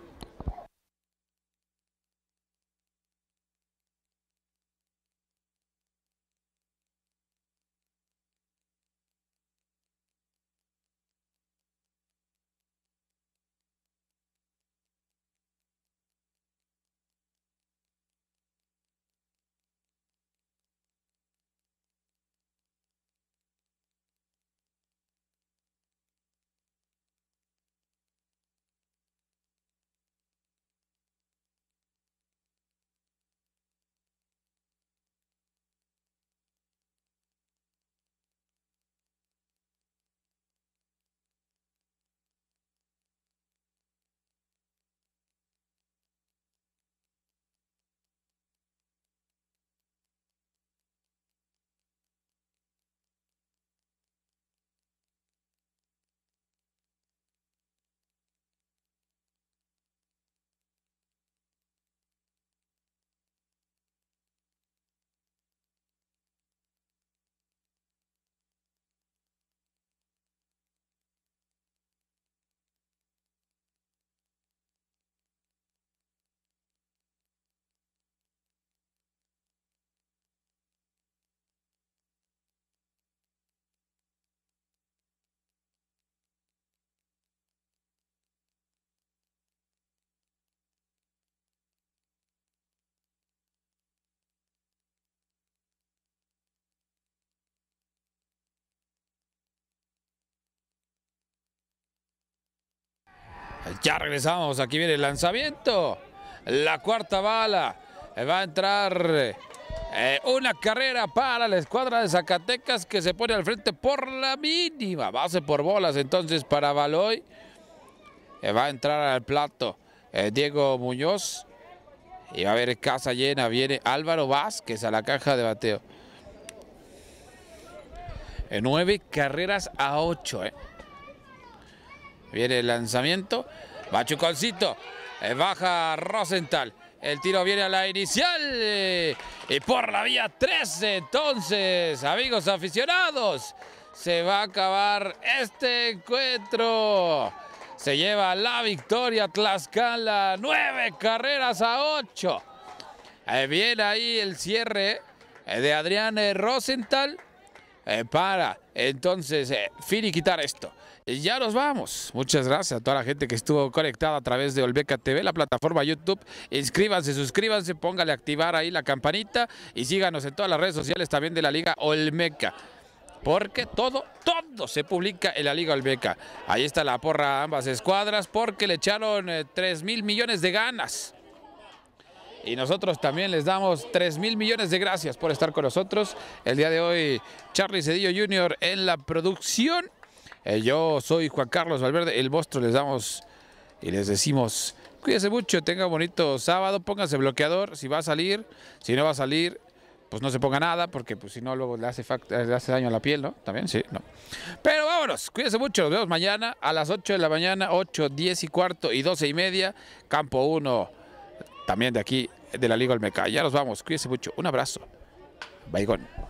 Ya regresamos, aquí viene el lanzamiento. La cuarta bala. Va a entrar eh, una carrera para la escuadra de Zacatecas que se pone al frente por la mínima. Base por bolas entonces para Baloy. Eh, va a entrar al plato eh, Diego Muñoz. Y va a haber casa llena. Viene Álvaro Vázquez a la caja de bateo. Eh, nueve carreras a ocho. Eh. Viene el lanzamiento. Va Chuconcito. Eh, baja Rosenthal. El tiro viene a la inicial. Eh, y por la vía trece. Entonces, amigos aficionados, se va a acabar este encuentro. Se lleva la victoria Tlaxcala. Nueve carreras a ocho. Eh, viene ahí el cierre eh, de Adrián eh, Rosenthal. Eh, para entonces eh, finiquitar esto. Ya nos vamos. Muchas gracias a toda la gente que estuvo conectada a través de Olmeca T V, la plataforma YouTube. Inscríbanse, suscríbanse, póngale a activar ahí la campanita y síganos en todas las redes sociales también de la Liga Olmeca. Porque todo, todo se publica en la Liga Olmeca. Ahí está la porra a ambas escuadras porque le echaron eh, tres mil millones de ganas. Y nosotros también les damos tres mil millones de gracias por estar con nosotros. El día de hoy, Charlie Cedillo junior en la producción. Eh, yo soy Juan Carlos Valverde, el monstruo. Les damos y les decimos, cuídense mucho, tenga un bonito sábado, pónganse bloqueador si va a salir. Si no va a salir, pues no se ponga nada, porque pues si no luego le hace, le hace daño a la piel, ¿no? También, sí, no. Pero vámonos, cuídense mucho, nos vemos mañana a las ocho de la mañana, ocho, diez y cuarto y doce y media, campo uno. También de aquí, de la Liga Olmeca. Ya nos vamos. Cuídense mucho. Un abrazo. Baigón.